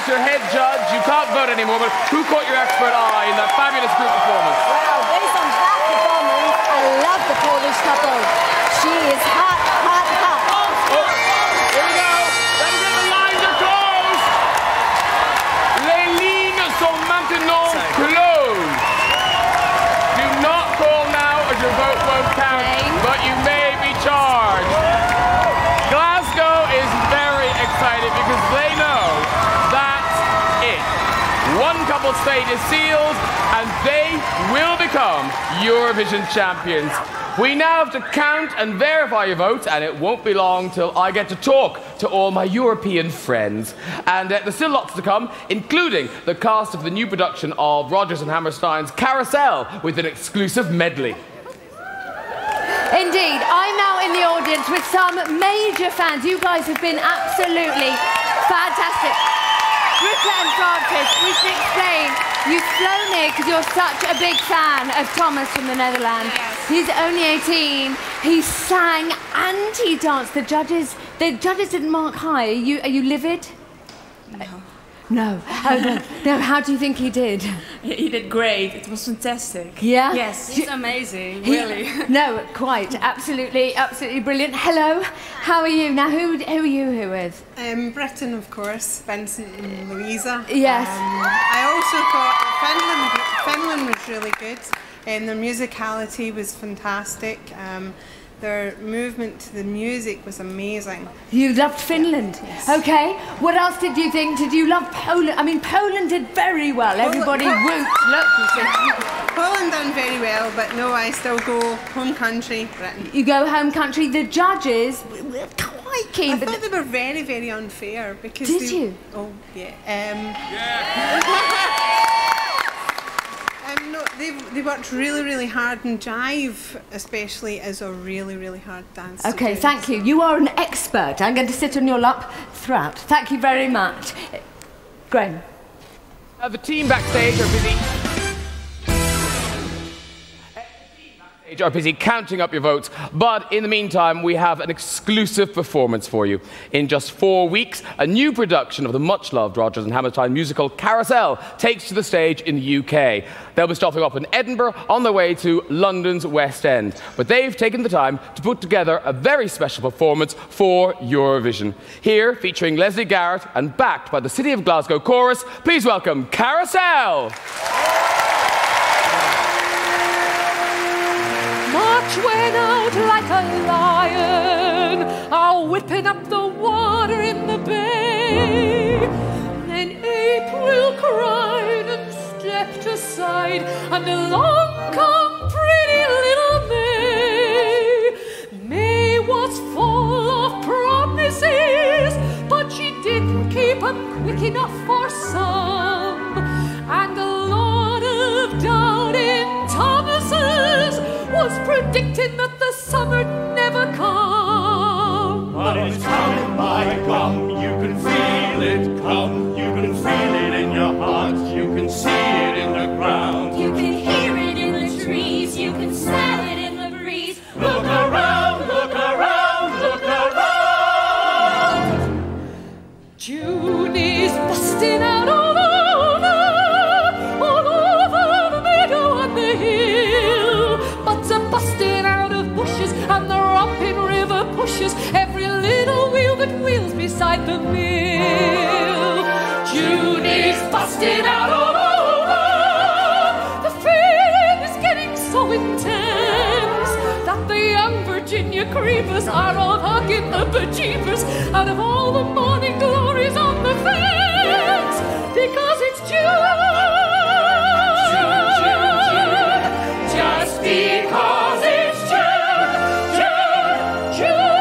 as your head judge, you can't vote anymore, but who caught your expert eye in that fabulous group performance? Well, based on that performance, I love the Polish couple. She is hot, hot, hot. Oh, here we go. Let me get the lines are closed. Les lignes sont maintenant closed. Do not call now as your vote won't count, but you may be charged. Glasgow is very excited because they know that's it. One couple's fate is sealed and they will become Eurovision champions. We now have to count and verify your votes, and it won't be long till I get to talk to all my European friends. And uh, there's still lots to come, including the cast of the new production of Rodgers and Hammerstein's Carousel with an exclusive medley. Indeed, I'm now in the audience with some major fans. You guys have been absolutely fantastic. Britta and Francis, we should explain. You've flown here because you're such a big fan of Thomas from the Netherlands. Yes. He's only eighteen. He sang and he danced. The judges, the judges didn't mark high. Are you, are you livid? No. No. Oh, no. No. How do you think he did? He did great. It was fantastic. Yeah? Yes, he's amazing, He- really. No, quite. Absolutely, absolutely brilliant. Hello. How are you? Now, who, who are you here with? Um, Britain, of course, Vincent and Louisa. Yes. Um, I also thought Finland, Finland was really good, and their musicality was fantastic. Um, their movement to the music was amazing. You loved Finland? Yes. Okay. What else did you think? Did you love Poland? I mean, Poland did very well. Everybody Poland- whooped. Look, you see. Poland done very well, but no, I still go home country, Britain. You go home country. The judges were quite keen. I but thought they were very, very unfair because Did they, you? Oh, yeah. Um, yeah. um, no, they, they worked really, really hard, and jive, especially, is a really, really hard dance. to Okay, do. thank you. You are an expert. I'm going to sit on your lap throughout. Thank you very much. Graham. Uh, the team backstage are busy. Are busy counting up your votes, but in the meantime we have an exclusive performance for you. In just four weeks, a new production of the much-loved Rodgers and Hammerstein musical Carousel takes to the stage in the U K. They'll be stopping off in Edinburgh on their way to London's West End, but they've taken the time to put together a very special performance for Eurovision. Here, featuring Leslie Garrett and backed by the City of Glasgow Chorus, please welcome Carousel! March went out like a lion, a whipping up the water in the bay. Then April cried and stepped aside, and along come pretty little May. May was full of promises, but she didn't keep 'em quick enough for some. And a lot of doubt in Thomas's was predicting that the summer'd never come. But it's coming, by gum, you can feel it come. You can feel it in your heart, you can see it in the ground. You can hear it in the trees, you can smell it in the breeze. Look around, look around, look around. June is busting out all over, all over the meadow and the hill. Butts are busting out of bushes and the romping river pushes every little wheel that wheels beside the mill. June is busting out all over. The feeling is getting so intense that the young Virginia creepers are all hugging the bejeepers out of all the morning glories on the fence, because it's June. Just because it's June, June,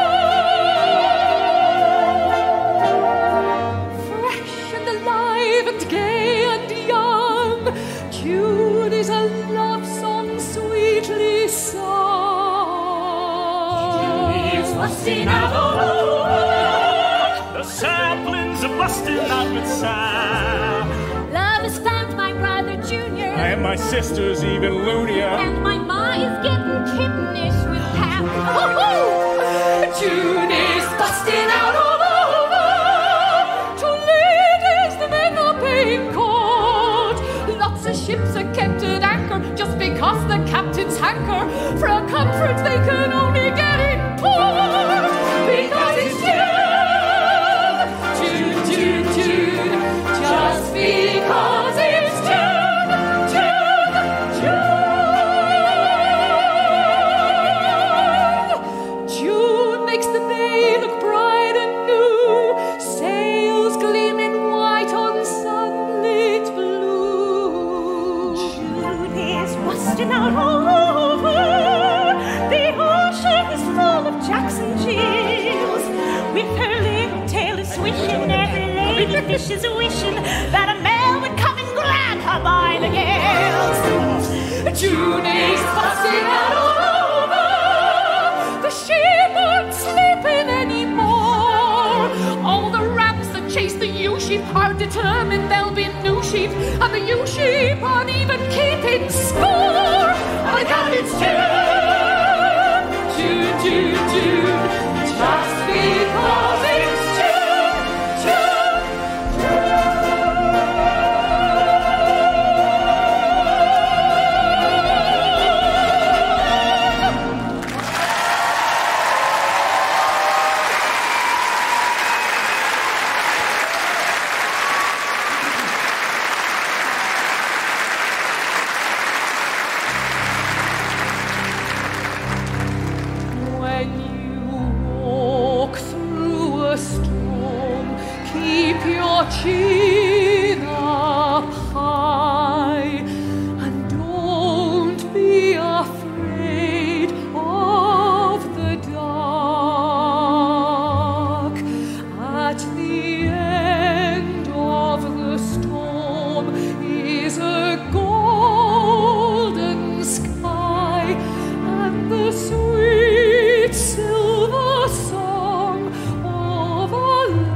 June. Fresh and alive and gay and young, June is a love song sweetly sung. June is busting out all over. The saplings are busting out with sound. Love has found my brother Junior, And my sister's even loonier. and my ma is getting kittenish with Pap. Woo-hoo! June is busting out all over. Too late is the men busting out all over. The ocean is full of jacks and Jills, with her little tail is swishing. Every lady fish is wishing that a man would come and grab her by the gills. June is busting out all over. The sheep aren't sleeping anymore. All the rams that chase the ewe sheep are determined there'll be new sheep, and the ewe sheep aren't even keeping score. On account it's June, June, June, June, just because it's June, June, When you walk through a storm, keep your chin up high, and don't be afraid of the dark. At the end of the storm is a golden sky, and the sweet silver song of a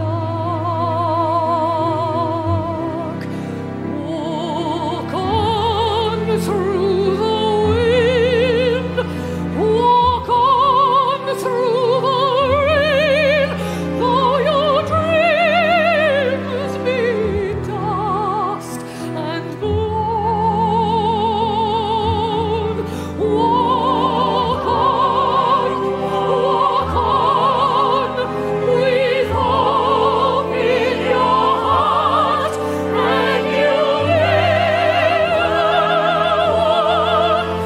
lark. Walk on through the wind, walk on through the rain, though your dreams be dust and blown. Walk on, walk on, with hope in your heart, and you'll never walk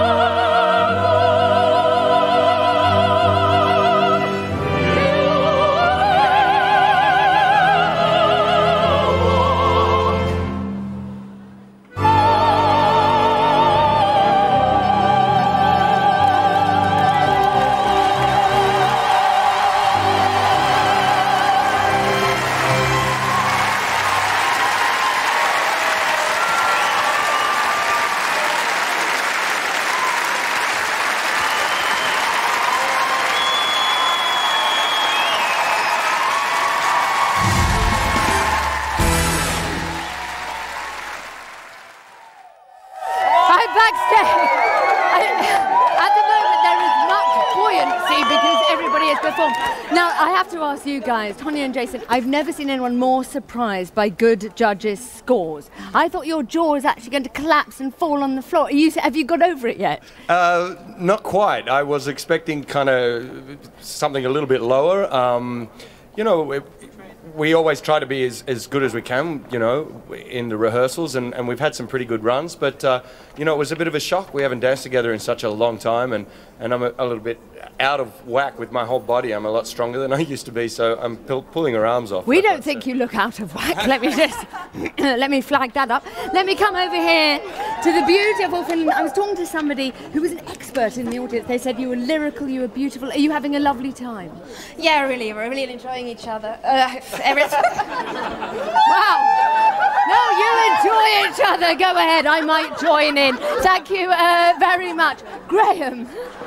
I'm backstage. I- At the moment, there is much buoyancy because everybody has performed. Now, I have to ask you guys, Tonya and Jason, I've never seen anyone more surprised by good judges' scores. I thought your jaw was actually going to collapse and fall on the floor. Are you, have you got over it yet? Uh, not quite. I was expecting kind of something a little bit lower. Um, you know, it, we always try to be as, as good as we can, you know, in the rehearsals, and, and we've had some pretty good runs, but, uh, you know, it was a bit of a shock. We haven't danced together in such a long time, and, and I'm a, a little bit out of whack with my whole body. I'm a lot stronger than I used to be, so I'm pull, pulling her arms off. We don't think you look out of whack. Let me just, let me flag that up. Let me come over here to the beautiful Finland. I was talking to somebody who was an expert in the audience. They said you were lyrical, you were beautiful. Are you having a lovely time? Yeah, really, we're really enjoying each other. Uh, everything. Wow. No, you enjoy each other. Go ahead. I might join in. Thank you uh, very much. Graham.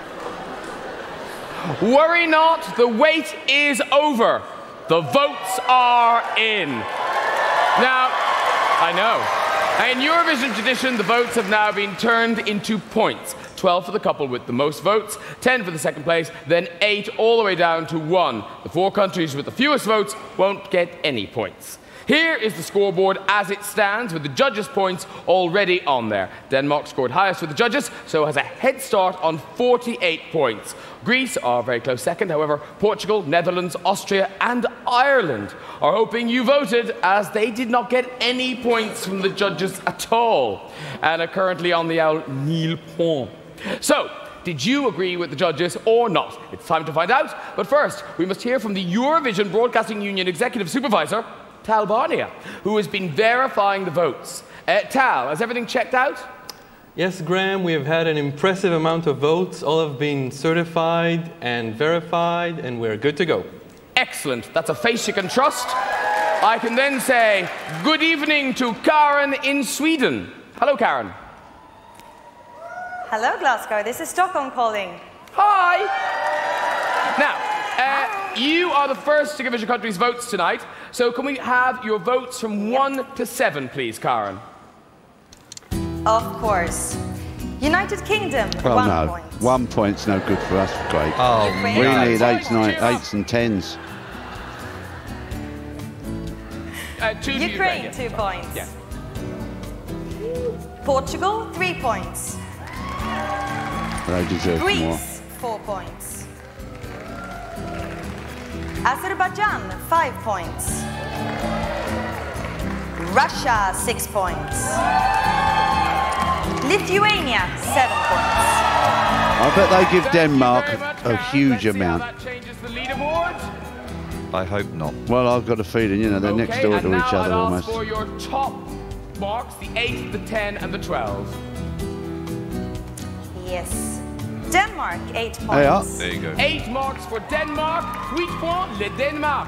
Worry not, the wait is over. The votes are in. Now, I know. In Eurovision tradition, the votes have now been turned into points. twelve for the couple with the most votes, ten for the second place, then eight all the way down to one. The four countries with the fewest votes won't get any points. Here is the scoreboard as it stands, with the judges' points already on there. Denmark scored highest with the judges, so has a head start on forty-eight points. Greece are a very close second. However, Portugal, Netherlands, Austria and Ireland are hoping you voted, as they did not get any points from the judges at all, and are currently on the old nil point. So, did you agree with the judges or not? It's time to find out. But first, we must hear from the Eurovision Broadcasting Union Executive Supervisor, Claudia, who has been verifying the votes. Uh, Tal, has everything checked out? Yes, Graham, we have had an impressive amount of votes. All have been certified and verified, and we're good to go. Excellent. That's a face you can trust. I can then say good evening to Karen in Sweden. Hello, Karen. Hello, Glasgow. This is Stockholm calling. Hi. Now, uh, you are the first to give us your country's votes tonight. So can we have your votes from yep. one to seven, please, Karen? Of course. United Kingdom, oh, one no. point. One point's no good for us, Craig. Oh, we no. need eights, nine, eights and tens. Uh, two Ukraine, Ukraine yes. two points. Yeah. Portugal, three points. They deserve Greece, more. four points. Azerbaijan, five points. Russia, six points. Lithuania, seven points. I bet they give Denmark a huge amount. I hope not. Well, I've got a feeling, you know, they're okay, next door to each other I'll almost. Ask for your top marks, the eight, the ten, and the twelve. Yes. Denmark, eight points. Hey, up. There you go. Eight marks for Denmark. Huit points, le Denmark.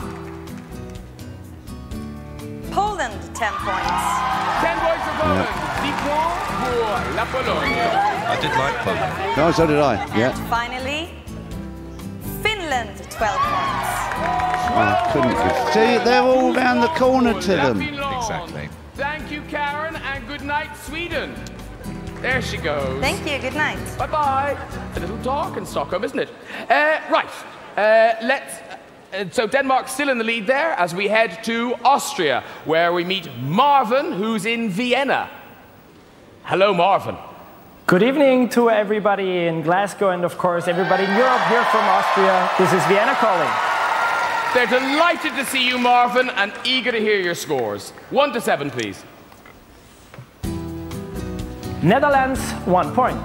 Poland, ten points. Ten points for Poland. Dix points for la Pologne. I did like Poland. No, so did I. Yeah. And finally, Finland, twelve points. I couldn't give. See, they're all round the corner to them. Exactly. Thank you, Karen, and good night, Sweden. There she goes. Thank you, good night. Bye-bye. It's a little dark in Stockholm, isn't it? Uh, right, uh, let's... Uh, so Denmark's still in the lead there as we head to Austria, where we meet Marvin, who's in Vienna. Hello, Marvin. Good evening to everybody in Glasgow and, of course, everybody in Europe here from Austria. This is Vienna calling. They're delighted to see you, Marvin, and eager to hear your scores. One to seven, please. Netherlands, one point.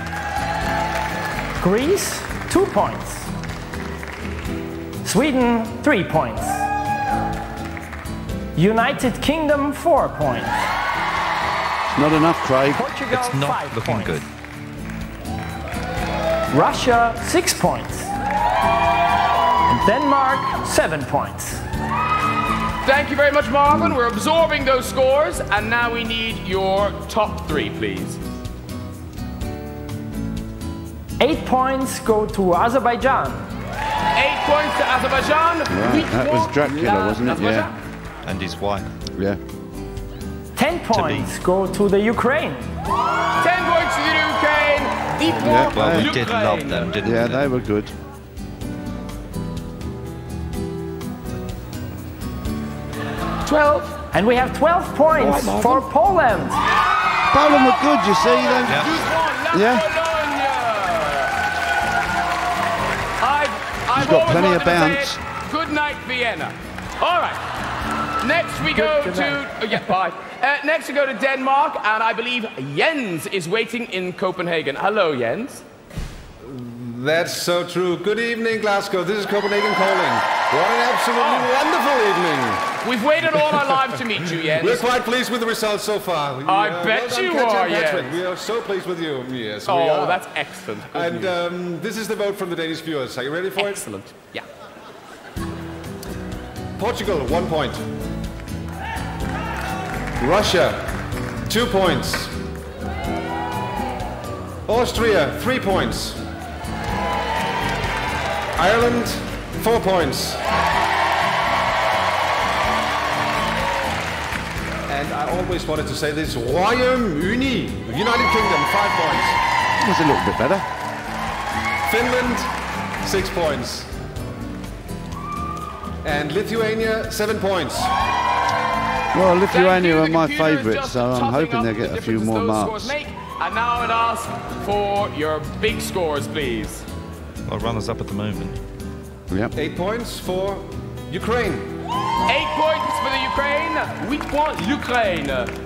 Greece, two points. Sweden, three points. United Kingdom, four points. Not enough, Craig. Portugal, it's not five looking points. good. Russia, six points. And Denmark, seven points. Thank you very much, Marvin. We're absorbing those scores, and now we need your top three, please. Eight points go to Azerbaijan. Eight points to Azerbaijan. Right, that was Dracula, wasn't it? Yeah. And his wife. Yeah. Ten points go to the Ukraine. Ten points to the Ukraine. Deep Yeah, Well, we they- did love them, didn't yeah, we? they were good. Twelve. And we have twelve points Right, for Poland. Poland were good, you see. They, yeah. I've, I've He's got always plenty wanted of to say bounce. it. Good night, Vienna. All right. Next we go Good to... night. Oh, yeah, bye. Uh, next we go to Denmark, and I believe Jens is waiting in Copenhagen. Hello, Jens. That's so true. Good evening, Glasgow. This is Copenhagen calling. What an absolutely Oh. wonderful evening. We've waited all our lives to meet you, Jens. We're quite pleased with the results so far. I Uh, bet well done, you Katja are, and Patrick. Jens. We are so pleased with you. Yes, we Oh, are. that's excellent. Good And news. um, this is the vote from the Danish viewers. Are you ready for Excellent. it? Yeah. Portugal, one point. Russia, two points. Austria, three points. Ireland, four points. And I always wanted to say this, Royaume-Uni, United Kingdom, five points. It was a little bit better. Finland, six points. And Lithuania, seven points. Well, Lithuania you, are the my computer is favourite, just so I'm topping hoping up they'll the get a few differences more those marks. scores make. And now I'd ask for your big scores, please. Well, runners up at the moment. Yep. Eight points for Ukraine. Eight points for the Ukraine. Huit points, l'Ukraine.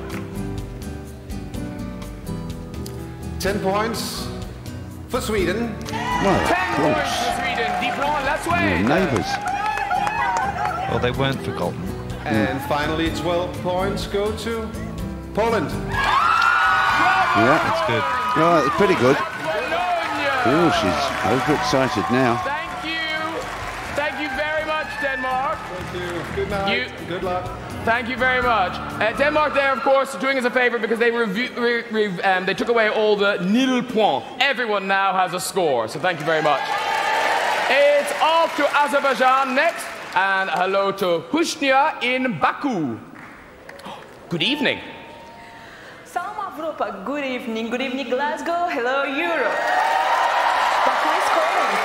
Ten points for Sweden. Well, Ten close. points for Sweden. Dix points, la Yeah, Suède. neighbours. Well, they weren't forgotten. And finally, twelve points go to Poland. Bravo, Yeah. That's good. Right, it's pretty good. Oh, she's overexcited now. Thank you. Thank you very much, Denmark. Thank you. Good night. You, Good luck. Thank you very much. Uh, Denmark there, of course, doing us a favour because they review, re, re, um, they took away all the nil points. Everyone now has a score, so thank you very much. It's off to Azerbaijan next, and hello to Hushnia in Baku. Good evening. Salam Avrupa, good evening. Good evening, Glasgow. Hello, Europe. Baku is calling.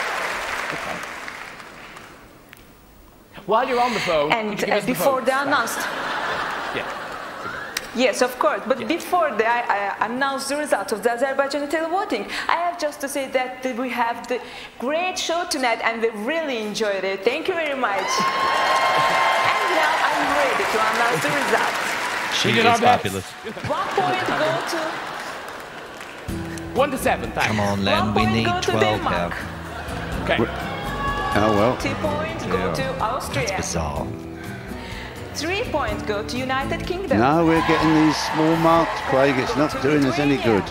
While you're on the phone, And could you give uh, us the before votes? they announced. Yeah. Yes, of course. But before they uh, announce the result of the Azerbaijani televoting, I have just to say that we have the great show tonight and we really enjoyed it. Thank you very much. And now I'm ready to announce the result. She is fabulous. One point go to... One to seven, thanks. Come on, Len, we need twelve here. Okay. Oh, well. Two points go Yeah. to Austria. That's bizarre. Three points go to United Kingdom. No, we're getting these small marks, Craig. It's not doing us any good.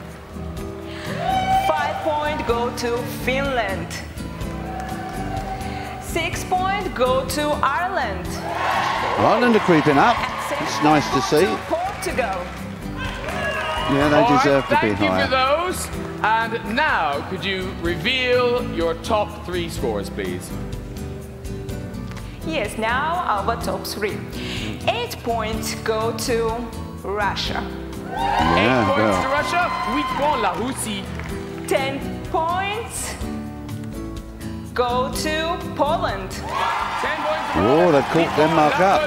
Five points go to Finland. Six points go to Ireland. Ireland are creeping up. It's nice to see. Portugal. Yeah, they All right, deserve to be thank you higher. for those. And now, could you reveal your top three scores, please? Yes, now our top three. Eight points go to Russia. Yeah, Eight points well. to Russia. Huit points la Russie. Ten points go to Poland. Ten points to Oh, they've caught Denmark up.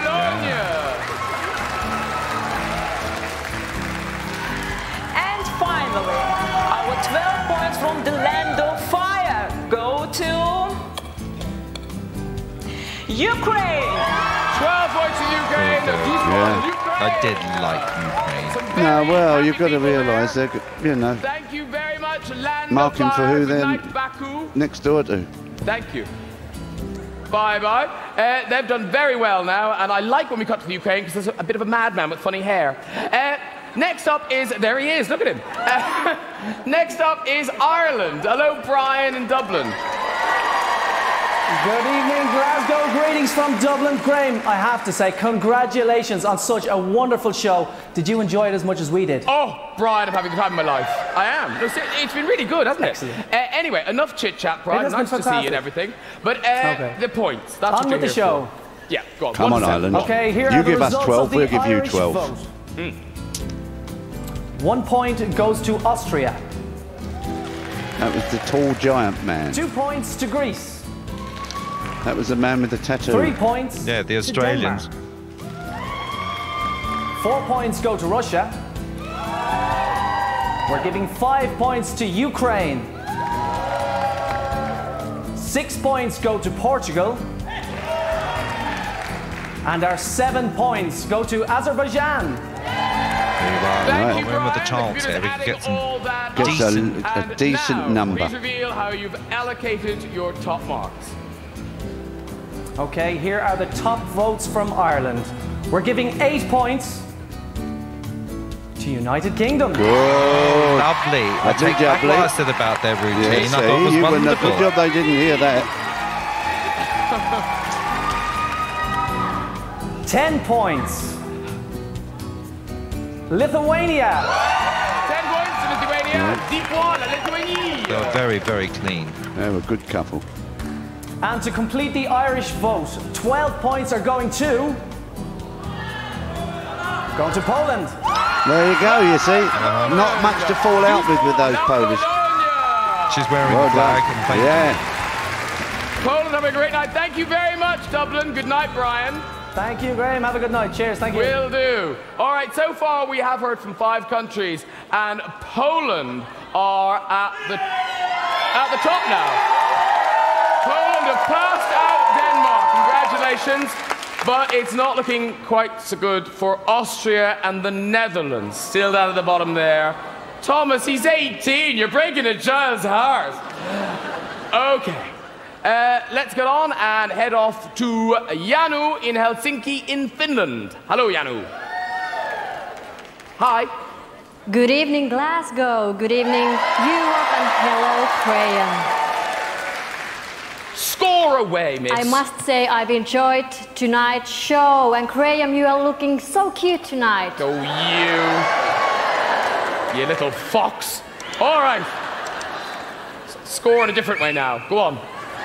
And finally, our twelve points from the land of fire go to Ukraine. twelve points to Ukraine. Yeah. I did like Ukraine. No, well, you've got to realise they're, g- you know, Thank you very much, land marking of for fire. who Good they're night, Baku. next door to. Thank you. Bye bye. Uh, they've done very well now, and I like when we cut to the Ukraine because there's a bit of a madman with funny hair. Uh, next up is, there he is, look at him. Uh, next up is Ireland. Hello, Brian in Dublin. Good evening, Glasgow. Greetings from Dublin. Graham, I have to say, congratulations on such a wonderful show. Did you enjoy it as much as we did? Oh, Brian, I'm having the time of my life. I am. No, see, it's been really good, hasn't it? Excellent. Uh, anyway, enough chit-chat, Brian. has been Nice to see you fantastic. and everything. But uh, Okay. the points. That's On what you're with the here show. for. Yeah, go on. Come one on, to seven. Ireland. Okay, here You are the give us results twelve, of the we'll give you Irish twelve. vote. Mm. One point goes to Austria. That was the tall giant man. Two points to Greece. That was the man with the tattoo. Three points. Yeah, the to Australians. Denmark. Four points go to Russia. We're giving five points to Ukraine. Six points go to Portugal. And our seven points go to Azerbaijan. There you are. Thank you, We're in with the Brian. chance If here. you're We could just get some adding all that Gets a, decent. a And decent now, number. Please reveal how you've allocated your top marks. Okay, here are the top votes from Ireland. We're giving eight points to United Kingdom. Good. Lovely. I Lovely take back jubbly. what I said about their routine. Yeah, I thought it was see, you wouldn't have wonderful. good job they didn't hear that. Ten points. Lithuania. Ten points to Lithuania. Dix points la Lithuanie. They were very, very clean. They were a good couple. And to complete the Irish vote, twelve points are going to... Going to Poland. There you go, you see. Not much to fall out with with those Polish. She's wearing Well the flag done. and thank Yeah. Poland, have a great night. Thank you very much, Dublin. Good night, Brian. Thank you, Graham. Have a good night. Cheers. Thank you. Will do. All right, so far we have heard from five countries, and Poland are at the at the top now. Poland have passed out Denmark. Congratulations. But it's not looking quite so good for Austria and the Netherlands. Still down at the bottom there. Thomas, he's eighteen. You're breaking a child's heart. Okay. Uh, let's get on and head off to Janu in Helsinki in Finland. Hello, Janu. Hi. Good evening, Glasgow. Good evening, Europe, and hello, Graham. Score away, miss. I must say I've enjoyed tonight's show, and Graham, you are looking so cute tonight. Oh, you. You little fox. All right. S score in a different way now. Go on.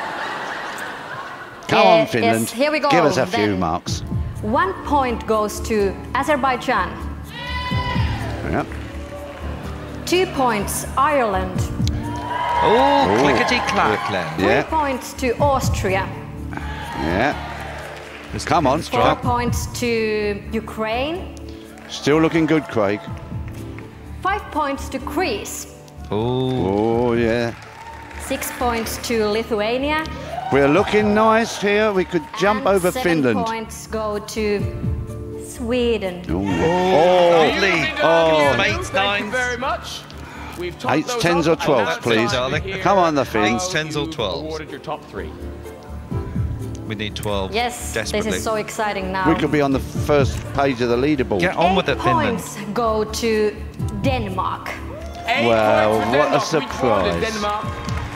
Come Uh, on, Finland. yes, here we go. Give us a few Then marks. One point goes to Azerbaijan. Yep. Two points, Ireland. Oh, Ooh. clickety-clack, Len. Three Yeah. points to Austria. Yeah. Come on, Four strike. points to Ukraine. Still looking good, Craig. Five points to Greece. Oh. Oh, yeah. Six points to Lithuania. We're looking nice here. We could jump and over seven Finland. points go to Sweden. Oh, Beautifully done, oh. you. Thank you very much. We've topped Eights, those tens, up, or twelves, and now please. it's time to hear Come on, the Finns. how Tens or you've twelves? Awarded your top three. We need twelve. Yes, desperately. this is so exciting now. We could be on the first page of the leaderboard. Get on with it, Finland. Points go to Denmark. Eight Wow, points for what a Denmark. Which one is surprise. Denmark?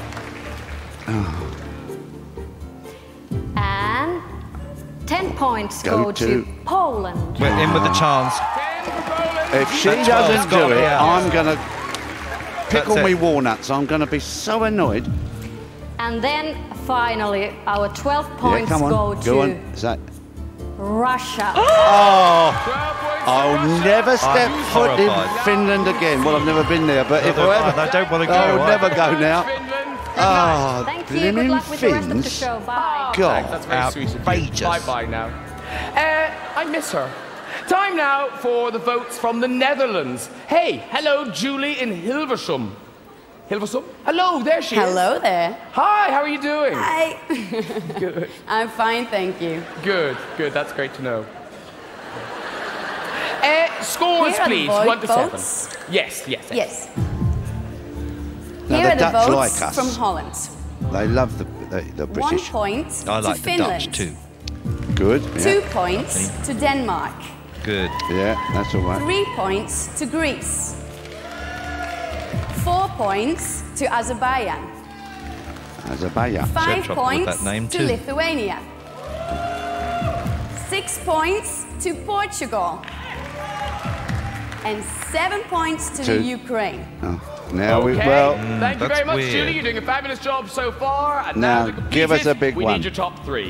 And ten points Go go, to- to Poland. We're in with a chance. If she That's doesn't twelve. do Got it, me out. I'm going to pickle That's me it. walnuts. I'm going to be so annoyed. And then finally, our twelve points yeah, come on. go Go to on. Is that... Russia. Oh! twelve points for I'll Russia. never step I'm foot in horrified. Finland again. Well, I've never been there, but if I Neither ever... have I. I don't wanna go, I'll I- never go now. Finland. Oh, Thank you. Good blimmin' luck with the rest of the Finns. show. Bye. God. That's very sweet of you. outrageous. Bye-bye now. Uh, I miss her. Time now for the votes from the Netherlands. Hey, hello, Julie in Hilversum. Hilversum? Hello, there she is. Hello there. Hi, how are you doing? Hi. Good, I'm fine, thank you. good, good. That's great to know. Uh, scores, Here are the please. vo- One to votes. seven. Yes, yes, Yes. Now, Here the are the Dutch votes like us. from Holland. They love the, the, the One British. point I to like the Finland. Dutch too. Good. Two Yeah. points to Denmark. Good. Yeah, that's all right. Three points to Greece. Four points to Azerbaijan. Azerbaijan. Five trouble with points that name to too. Lithuania. Six points to Portugal. And seven points to, To- the Ukraine. Oh, now we... Okay. Well, Thank you that's very much, weird. Julie. You're doing a fabulous job so far. And Now, now, to complete give us it, a big we one. need your top three.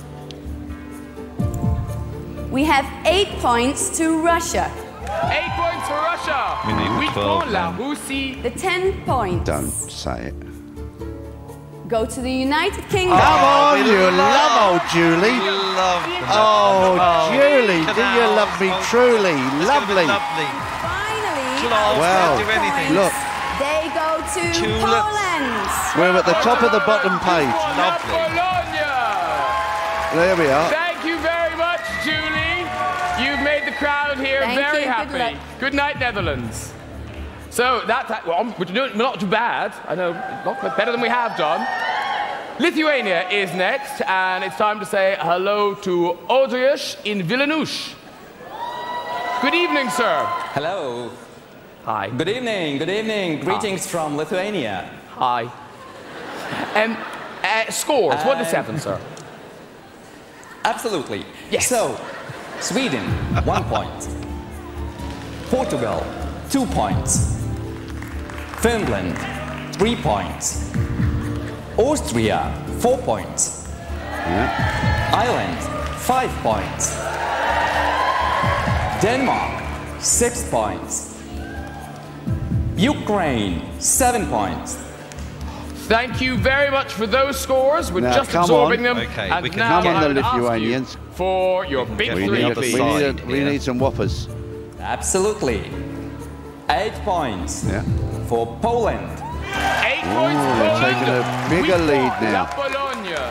We have eight points to Russia. Eight points for Russia. We need Oui, twelve bon, la then. Russie. The ten points don't say it. go to the United Kingdom. Come on, we you love- love old Julie. We love them. Oh, Julie, do you canals, love me oh, truly? It's gonna be Lovely. lovely. Finally, Close, Well, don't do anything. Look, they go to Tulips. Poland. we're at the top of the bottom page. Lovely. Bologna. There we are. Thank you very much, Julie. You've made the crowd here Thank very you. Good happy. luck. Good night, Netherlands. So that, that well, we're doing we're not too bad. I know, not much better than we have done. Lithuania is next, and it's time to say hello to Audrius in Vilnius. Good evening, sir. Hello. Hi. Good evening. Good evening. Greetings from Lithuania. Hi. Um, uh, scores, one to Um, seven, sir. Absolutely. Yes. So, Sweden, one point. Portugal, two points. Finland, three points. Austria, four points. Ireland, five points. Denmark, six points. Ukraine, seven points. Thank you very much for those scores. We're Now, just come absorbing on. them. Okay, and we can now Come on, I the would ask you Lithuanians. for your big We three, need, please. we, need a, we Side need some whoppers. Absolutely. Eight points Yeah. for Poland. Eight Ooh, points for they're Poland. taking a bigger We lead fought now. La Bologna.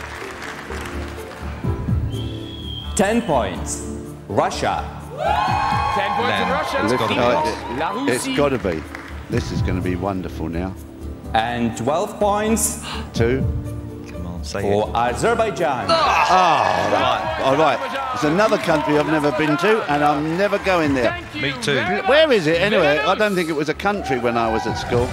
Ten points. Russia. Ten points Then for Russia. it's Look, gotta be Demos, uh, La it's Russie. got to be. This is going to be wonderful now. And twelve points Two. Come on, say for it. Azerbaijan. Oh, all right. It's another country I've never been to, and I'm never going there. Me too. Where is it anyway? I don't think it was a country when I was at school.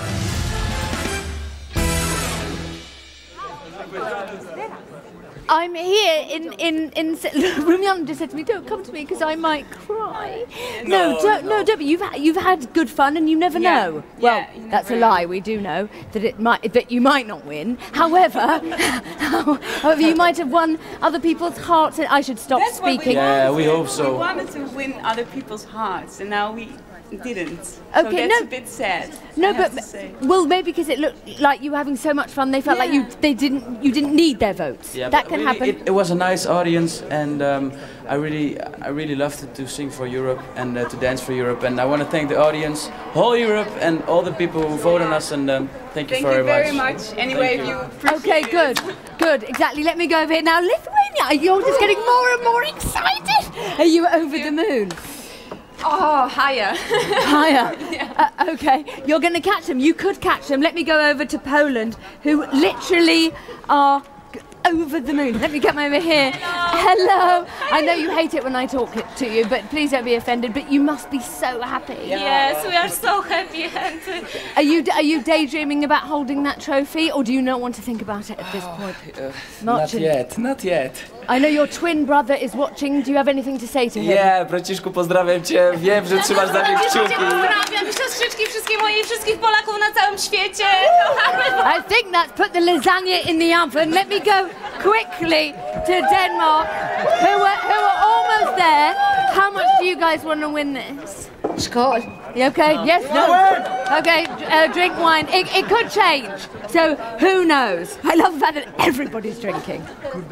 I'm here in in in. Rumian just said to me, "Don't come to me because I might cry." No, No, don't, no, don't. But you've you've had good fun, and you never Yeah, know. Well, yeah, you that's a never know. lie. We do know that it might that you might not win. However, however, you might have won other people's hearts. And I should stop That's what we speaking. wanted. we hope so. We wanted to win other people's hearts, and now we didn't. So Okay, that's no- a bit sad. No, I have but to say. well, maybe because it looked like you were having so much fun, they felt like you they didn't you didn't need their votes. Yeah, that but can really, happen. It, it was a nice audience, and um, I really, I really loved it to sing for Europe and uh, to dance for Europe. And I want to thank the audience, whole Europe, and all the people who voted on us. And um, thank you Thank very you very much. much. Anyway, Thank if you. you appreciate Okay, it. good, good, exactly. Let me go over here now. Lithuania, you're just getting more and more excited. Are you over the moon? Oh, higher. Higher. Uh, okay, you're going to catch them. You could catch them. Let me go over to Poland, who literally are g- over the moon. Let me come over here. Hello. I know you hate it when I talk it to you, but please don't be offended. But you must be so happy. Yes, we are so happy. And uh, Are you are you daydreaming about holding that trophy, or do you not want to think about it at this point? Uh, Not not to- yet, not yet. I know your twin brother is watching. Do you have anything to say to him? Yeah, braciszku, pozdrawiam cię. Wiem, że trzymasz za mnie kciuki. pozdrawiam siostrzyczki, wszystkie moje i wszystkich Polaków na całym świecie. I think that's put the lasagna in the oven. Let me go quickly to Denmark, who are, who are almost there. How much do you guys want to win this? Scott. You okay? Yes, no. Okay, uh, drink wine. It, it could change. So who knows? I love the fact that everybody's drinking.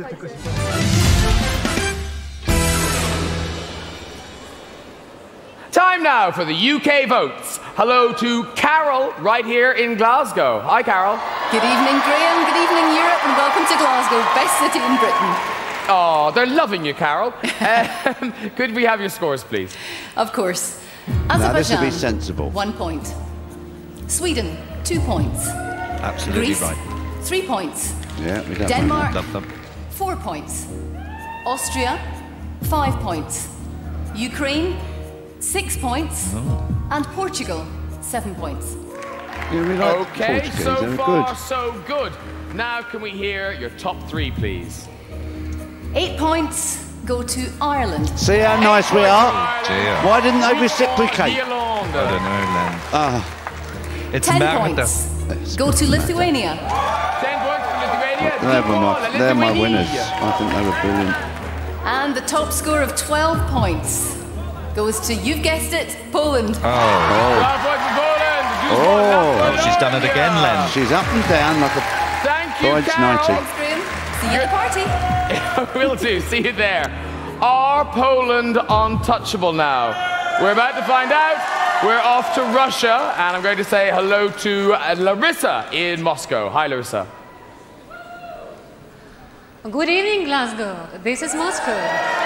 Time now for the U K votes. Hello to Carol right here in Glasgow. Hi, Carol. Good evening, Graham. Good evening, Europe, and welcome to Glasgow, best city in Britain. Oh, they're loving you, Carol. um, could we have your scores, please? Of course. Now, this would Azerbaijan, be sensible. one point. Sweden, two points. Absolutely Greece, right. three points. Yeah, we don't Denmark, Love them. four points. Austria, five points. Ukraine, six points. Oh. And Portugal, seven points. Yeah, we like Okay, Portuguese, so they're far good. so good. Now can we hear your top three, please? Eight points go to Ireland. See how nice we are? Dear. Why didn't they reciprocate? I don't know, Len. Ah, It's Ten Merida. points go to Lithuania. Ten points for Lithuania. they were my, they're my Lithuania. winners. I think they were brilliant. And the top score of twelve points goes to, you've guessed it, Poland. Oh. Twelve points for Poland. Just Oh. one up Oh, for she's done it again, Len. She's up and down like a Thank you, bride's Carol. nighty. Thanks, Graham. See you at the party. Will do. See you there. Are Poland untouchable now? We're about to find out. We're off to Russia, and I'm going to say hello to uh, Larissa in Moscow. Hi, Larissa. Good evening, Glasgow. This is Moscow.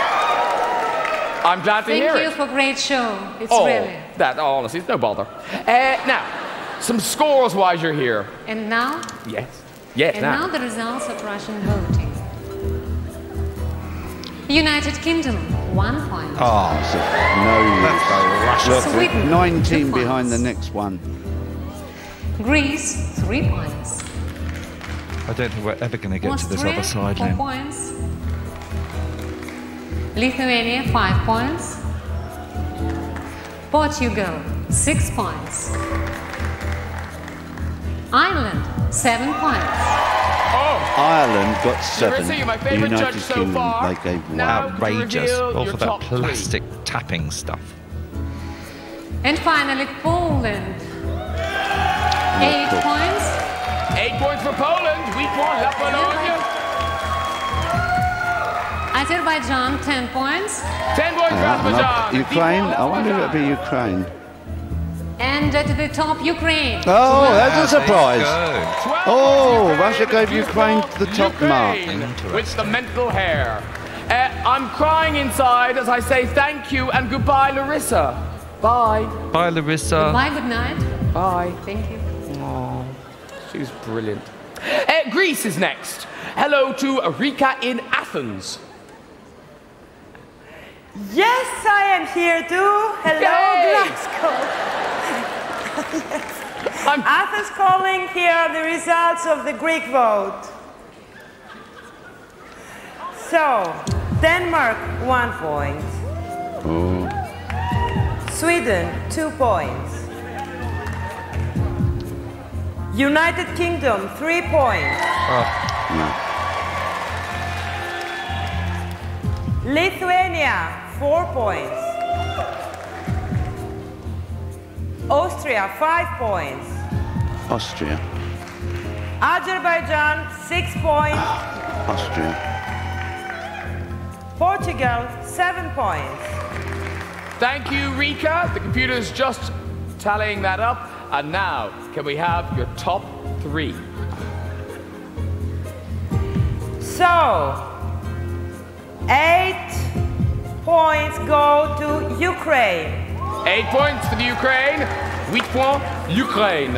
I'm glad to Thank hear you it. for great show. It's oh, really. that oh, honestly, it's no bother. Uh, now, some scores while you're here. And now? Yes. Yes. And now. now the results of Russian voting. United Kingdom, one point. Oh, so no. That's Look, Sweden, we're nineteen two behind points. the next one. Greece, three points. I don't think we're ever going to get to this Austria, other side, four Len. points. Lithuania, five points. Portugal, six points. Ireland, seven points. Oh, Ireland got seven. Larissa, you're my The favourite United judge so Kingdom, far. they gave one. Now- Outrageous. reveal All your for that top three. plastic tapping stuff. And finally, Poland, eight cool. points. eight points for Poland. Week one, La Polonia. Azerbaijan, ten points. Ten points for Uh, and Azerbaijan. Ukraine? Week I one, wonder if it'll be Azerbaijan. Ukraine. And at the top, Ukraine. Oh, that's a surprise. Twelve Oh, points for Russia gave Ukraine the top mark. Ukraine with the mental hair. Uh, I'm crying inside as I say thank you and goodbye, Larissa. Bye. Bye, Larissa. Bye, good night. Bye. Thank you. Oh, she was brilliant. Uh, Greece is next. Hello to Rika in Athens. Yes, I am here too. Hello, Yay! Glasgow. Yes. Athens calling. Here are the results of the Greek vote. So, Denmark, one point. Oh. Sweden, two points. United Kingdom, three points. Oh. No. Lithuania, four points. Austria, five points. Austria. Azerbaijan, six points. Austria. Portugal, seven points. Thank you, Rika. The computer's just tallying that up. And now, can we have your top three? So, eight points go to Ukraine. Eight points for the Ukraine. Huit points, l'Ukraine.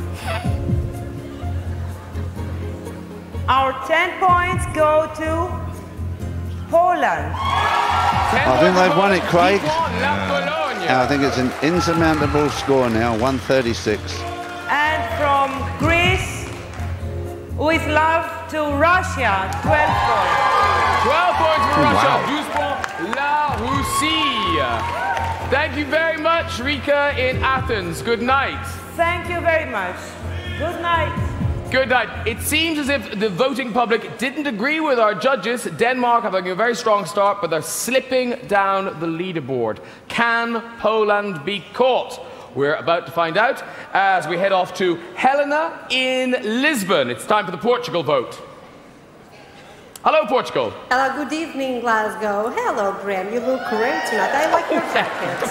Our ten points go to Poland. I think they've won it, Craig. And I think it's an insurmountable score now, one thirty-six. And from Greece, with love to Russia, twelve points. twelve points for Oh, Russia. wow. douze points, la Russie. Thank you very much, Rika in Athens. Good night. Thank you very much. Good night. Good night. It seems as if the voting public didn't agree with our judges. Denmark having a very strong start, but they're slipping down the leaderboard. Can Poland be caught? We're about to find out as we head off to Helena in Lisbon. It's time for the Portugal vote. Hello, Portugal. Hello, good evening, Glasgow. Hello, Graham. You look great tonight. I like your jacket.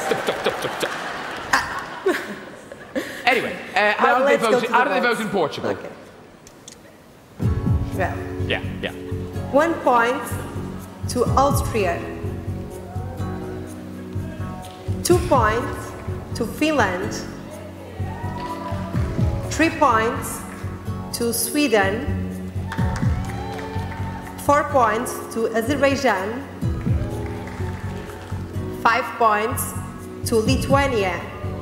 Anyway, uh, how, Well, do they let's go vote, to the how do they votes. vote in Portugal? Okay. Well, Yeah, yeah. one point to Austria. Two points to Finland. Three points to Sweden. Four points to Azerbaijan. Five points to Lithuania.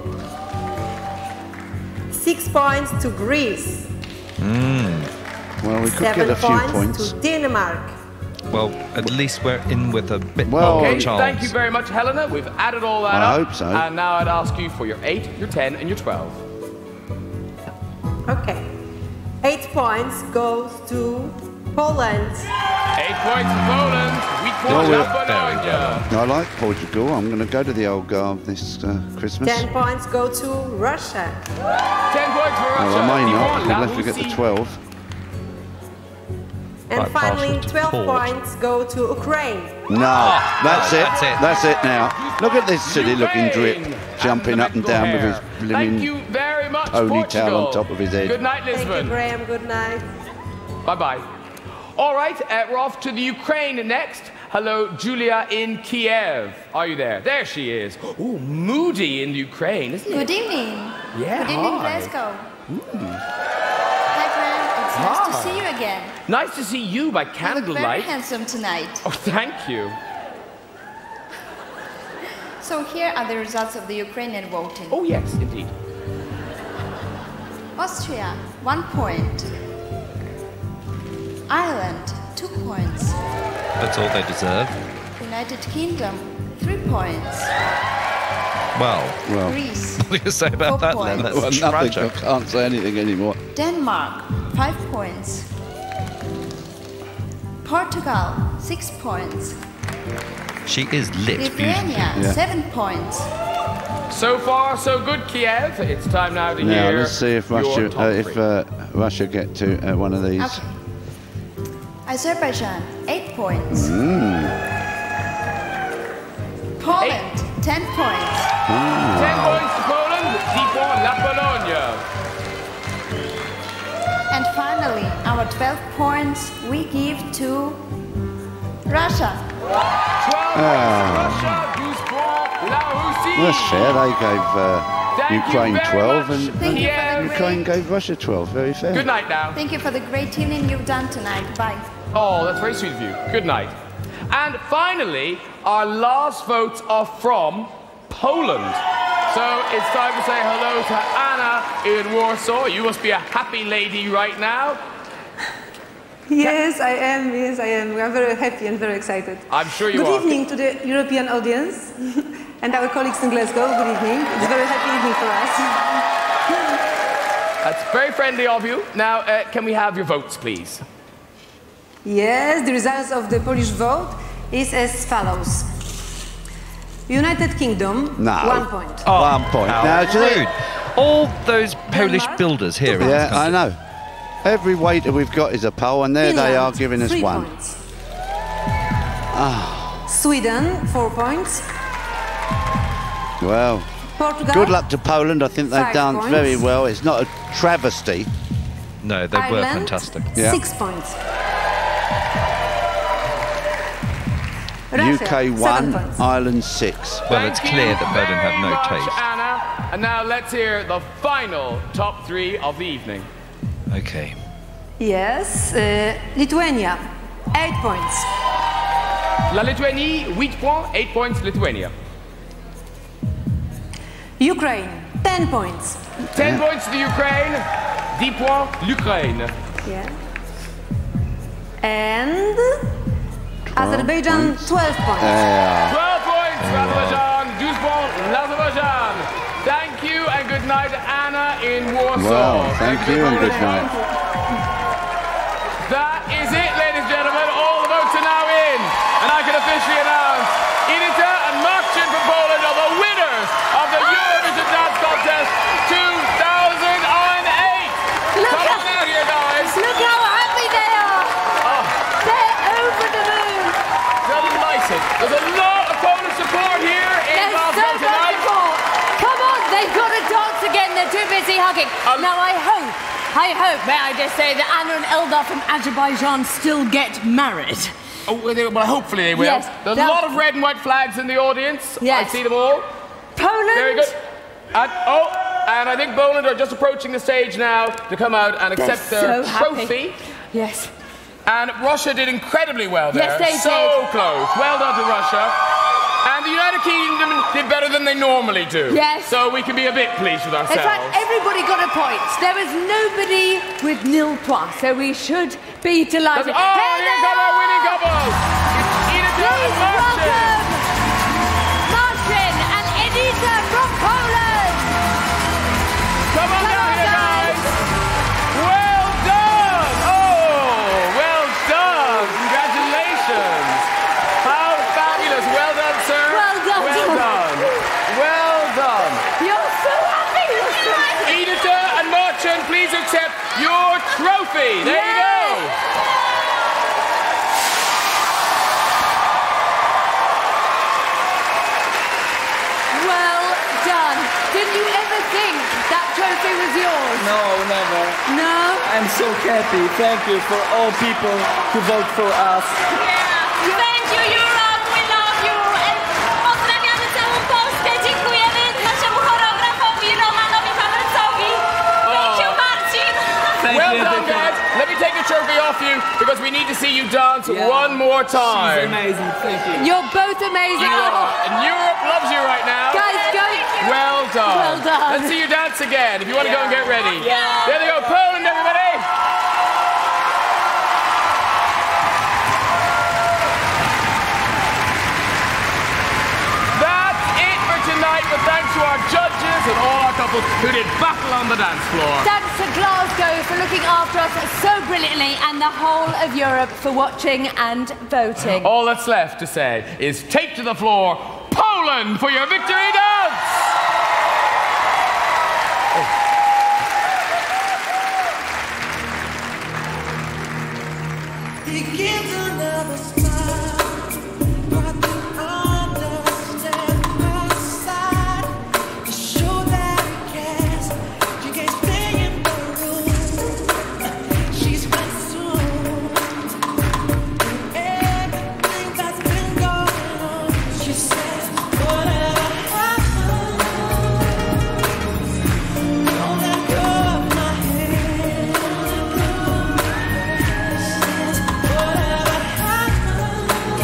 Six points to Greece. Mm. Well, we could Seven get a few points, points. to Denmark. Well, at least we're in with a bit Well, more Okay, chance. thank you very much, Helena. We've added all that I up. hope so. And now I'd ask you for your eight, your ten, and your twelve. Okay. Eight points goes to Poland. Eight points for Poland. Huit Oh, points yeah. for Bologna. I like Portugal. I'm going to go to the Algarve this uh, Christmas. Ten points go to Russia. Ten points for Russia. Well, I may Dix not. points, We'll La have to get the Russie. twelve. And Quite finally, partial to twelve Port. points go to Ukraine. No, that's it. that's it. That's it now. Look at this silly-looking drip Ukraine jumping and the up and medical down with his hair. Thank blimmin' you very much, ponytail Portugal. on top of his head. Good night, Thank you, Lisbon. Graham. Good night. Bye-bye. All right, uh, we're off to the Ukraine next. Hello, Julia in Kiev. Are you there? There she is. Oh, moody in Ukraine, isn't it? Good evening. Yeah, Good evening, hi. Glasgow. Mm. Hi, Graham. It's nice to Hi. see you again. Nice to see you by You look very candlelight. handsome tonight. Oh, thank you. So here are the results of the Ukrainian voting. Oh, yes, indeed. Austria, one point. Ireland, two points. That's all they deserve. United Kingdom, three points. Well, Well, Greece, what do you say about Four that points. then? That's well nothing. I tragic. can't say anything anymore. Denmark, five points. Portugal, six points. She is lit Lithuania, beautifully. Yeah. seven points. So far, so good, Kiev. It's time now to Now hear let's see if your Russia, top uh, if three. uh, Russia get to uh, one of these. Okay. Azerbaijan, eight points. Mm. Poland, ten points. Ten points to Poland. Dix points, La Pologne. And finally, our twelve points we give to Russia. twelve Ah. points to Russia. douze points, La Russie. Well, that's fair. They gave uh, Thank you Ukraine very twelve much, and, Thank and you for the Ukraine great- gave Russia twelve. Very fair. Good night now. Thank you for the great evening you've done tonight. Bye. Oh, that's very sweet of you. Good night. And finally, our last votes are from Poland. So it's time to say hello to Anna in Warsaw. You must be a happy lady right now. Yes, I am. Yes, I am. We are very happy and very excited. I'm sure you Good are. Good evening to the European audience and our colleagues in Glasgow. Good evening. It's a very happy evening for us. That's very friendly of you. Now, uh, can we have your votes, please? Yes, the results of the Polish vote is as follows. United Kingdom, no. one point. Oh, one point. How now, rude. All those Polish Denmark, builders here in this Yeah, country. I know. Every waiter we've got is a Pole, and there Finland, they are giving us three one. Points. Ah. Sweden, four points. Well, Portugal, good luck to Poland. I think they've five danced points. very well. It's not a travesty. No, they Ireland, were fantastic. Yeah. six points. U Russia, K seven one, points. Ireland six. Well, it's clear that Poland have no much, taste. Anna. And now let's hear the final top three of the evening. Okay. Yes, uh, Lithuania, eight points. La Lituanie, eight points, eight points Lithuania. Ukraine, ten points. ten yeah. points to the Ukraine, ten points l'Ukraine. Yeah. And Azerbaijan, twelve points. Yeah. twelve points for Azerbaijan, twelve points l'Azerbaijan. Thank you and good night, Anna in Warsaw. Well, thank, thank you and good night. That is it, ladies and gentlemen. All the votes are now in. And I can officially announce Inita and Marcin from Poland are the winners of the Eurovision Dance Contest two thousand eight. Look Come how, on out here, guys. Look how happy they are. Oh. They're over the moon. Delighted. There's a lot of Polish support here in Glasgow so tonight. support. Come on, they've got to dance again. They're too busy hugging. Um, now I hope, I hope, may I just say, that Anna and Eldar from Azerbaijan still get married. Oh, well, hopefully they will. Yes, There's a lot of red and white flags in the audience. Yes. I see them all. Poland. Very good. And, oh, and I think Poland are just approaching the stage now to come out and accept They're their so trophy. Happy. Yes. And Russia did incredibly well there. Yes, they so did. close. Well done to Russia. And the United Kingdom did better than they normally do. Yes. So we can be a bit pleased with ourselves. In fact, everybody got a point. There was nobody with nil points, so we should be delighted. Oh, hey, here come our winning couple. It's Edith and Marcin. Welcome, Marcin and Edita from Poland. Come on down here, guys. Well done. Oh, well done. Congratulations. How fabulous. Well done, sir. Well done. Well done. Well done. You're so happy. Edita and Marcin, please accept your trophy. There you go. Well done. Didn't you ever think that trophy was yours? No, never. No? I'm so happy. Thank you for all people who vote for us. Yeah. Thank you, Europe. We love you. And pozdrawiamy całą Polskę. Dziękujemy naszemu choreografowi Romanowi Pawełcowi. Thank you, Marcin. Thank well you, done, guys. Let me take the trophy off you because we need to see you dance yeah. one more time. She's amazing. Thank you. You're both amazing. You are. And Europe loves you right now. Guys, go. Well done. Well done. Let's see you dance again if you want to Yeah. go and get ready. Yeah. There they go. Poland, everybody. That's it for tonight, but thanks to our judges and all our couples who did battle on the dance floor. Thanks to Glasgow for looking after us so brilliantly, and the whole of Europe for watching and voting. All that's left to say is take to the floor Poland for your victory dance! He gives another smile, but to understand her side, to show that he cares. She can't stay in the room. She's consumed in everything that's been going on. She says, whatever happens, don't let go of my hand. Whatever happens,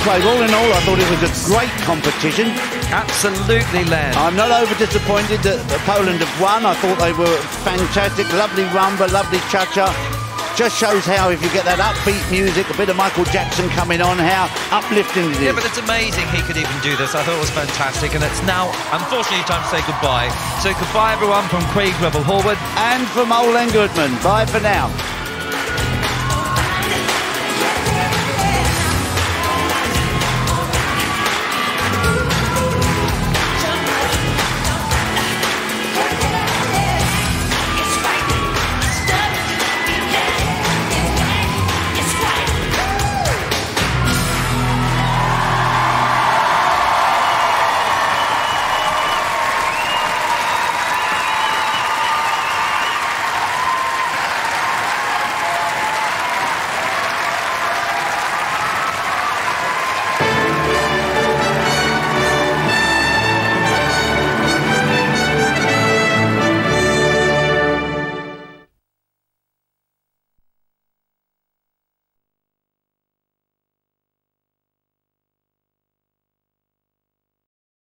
Craig, all in all, I thought it was a great competition. Absolutely, Len. I'm not over disappointed that Poland have won. I thought they were fantastic. Lovely rumba, lovely cha-cha. Just shows how if you get that upbeat music, a bit of Michael Jackson coming on, how uplifting it is. Yeah, but it's amazing he could even do this. I thought it was fantastic, and it's now, unfortunately, time to say goodbye. So goodbye, everyone, from Craig Rebel Horwood. And from Olen Goodman. Bye for now.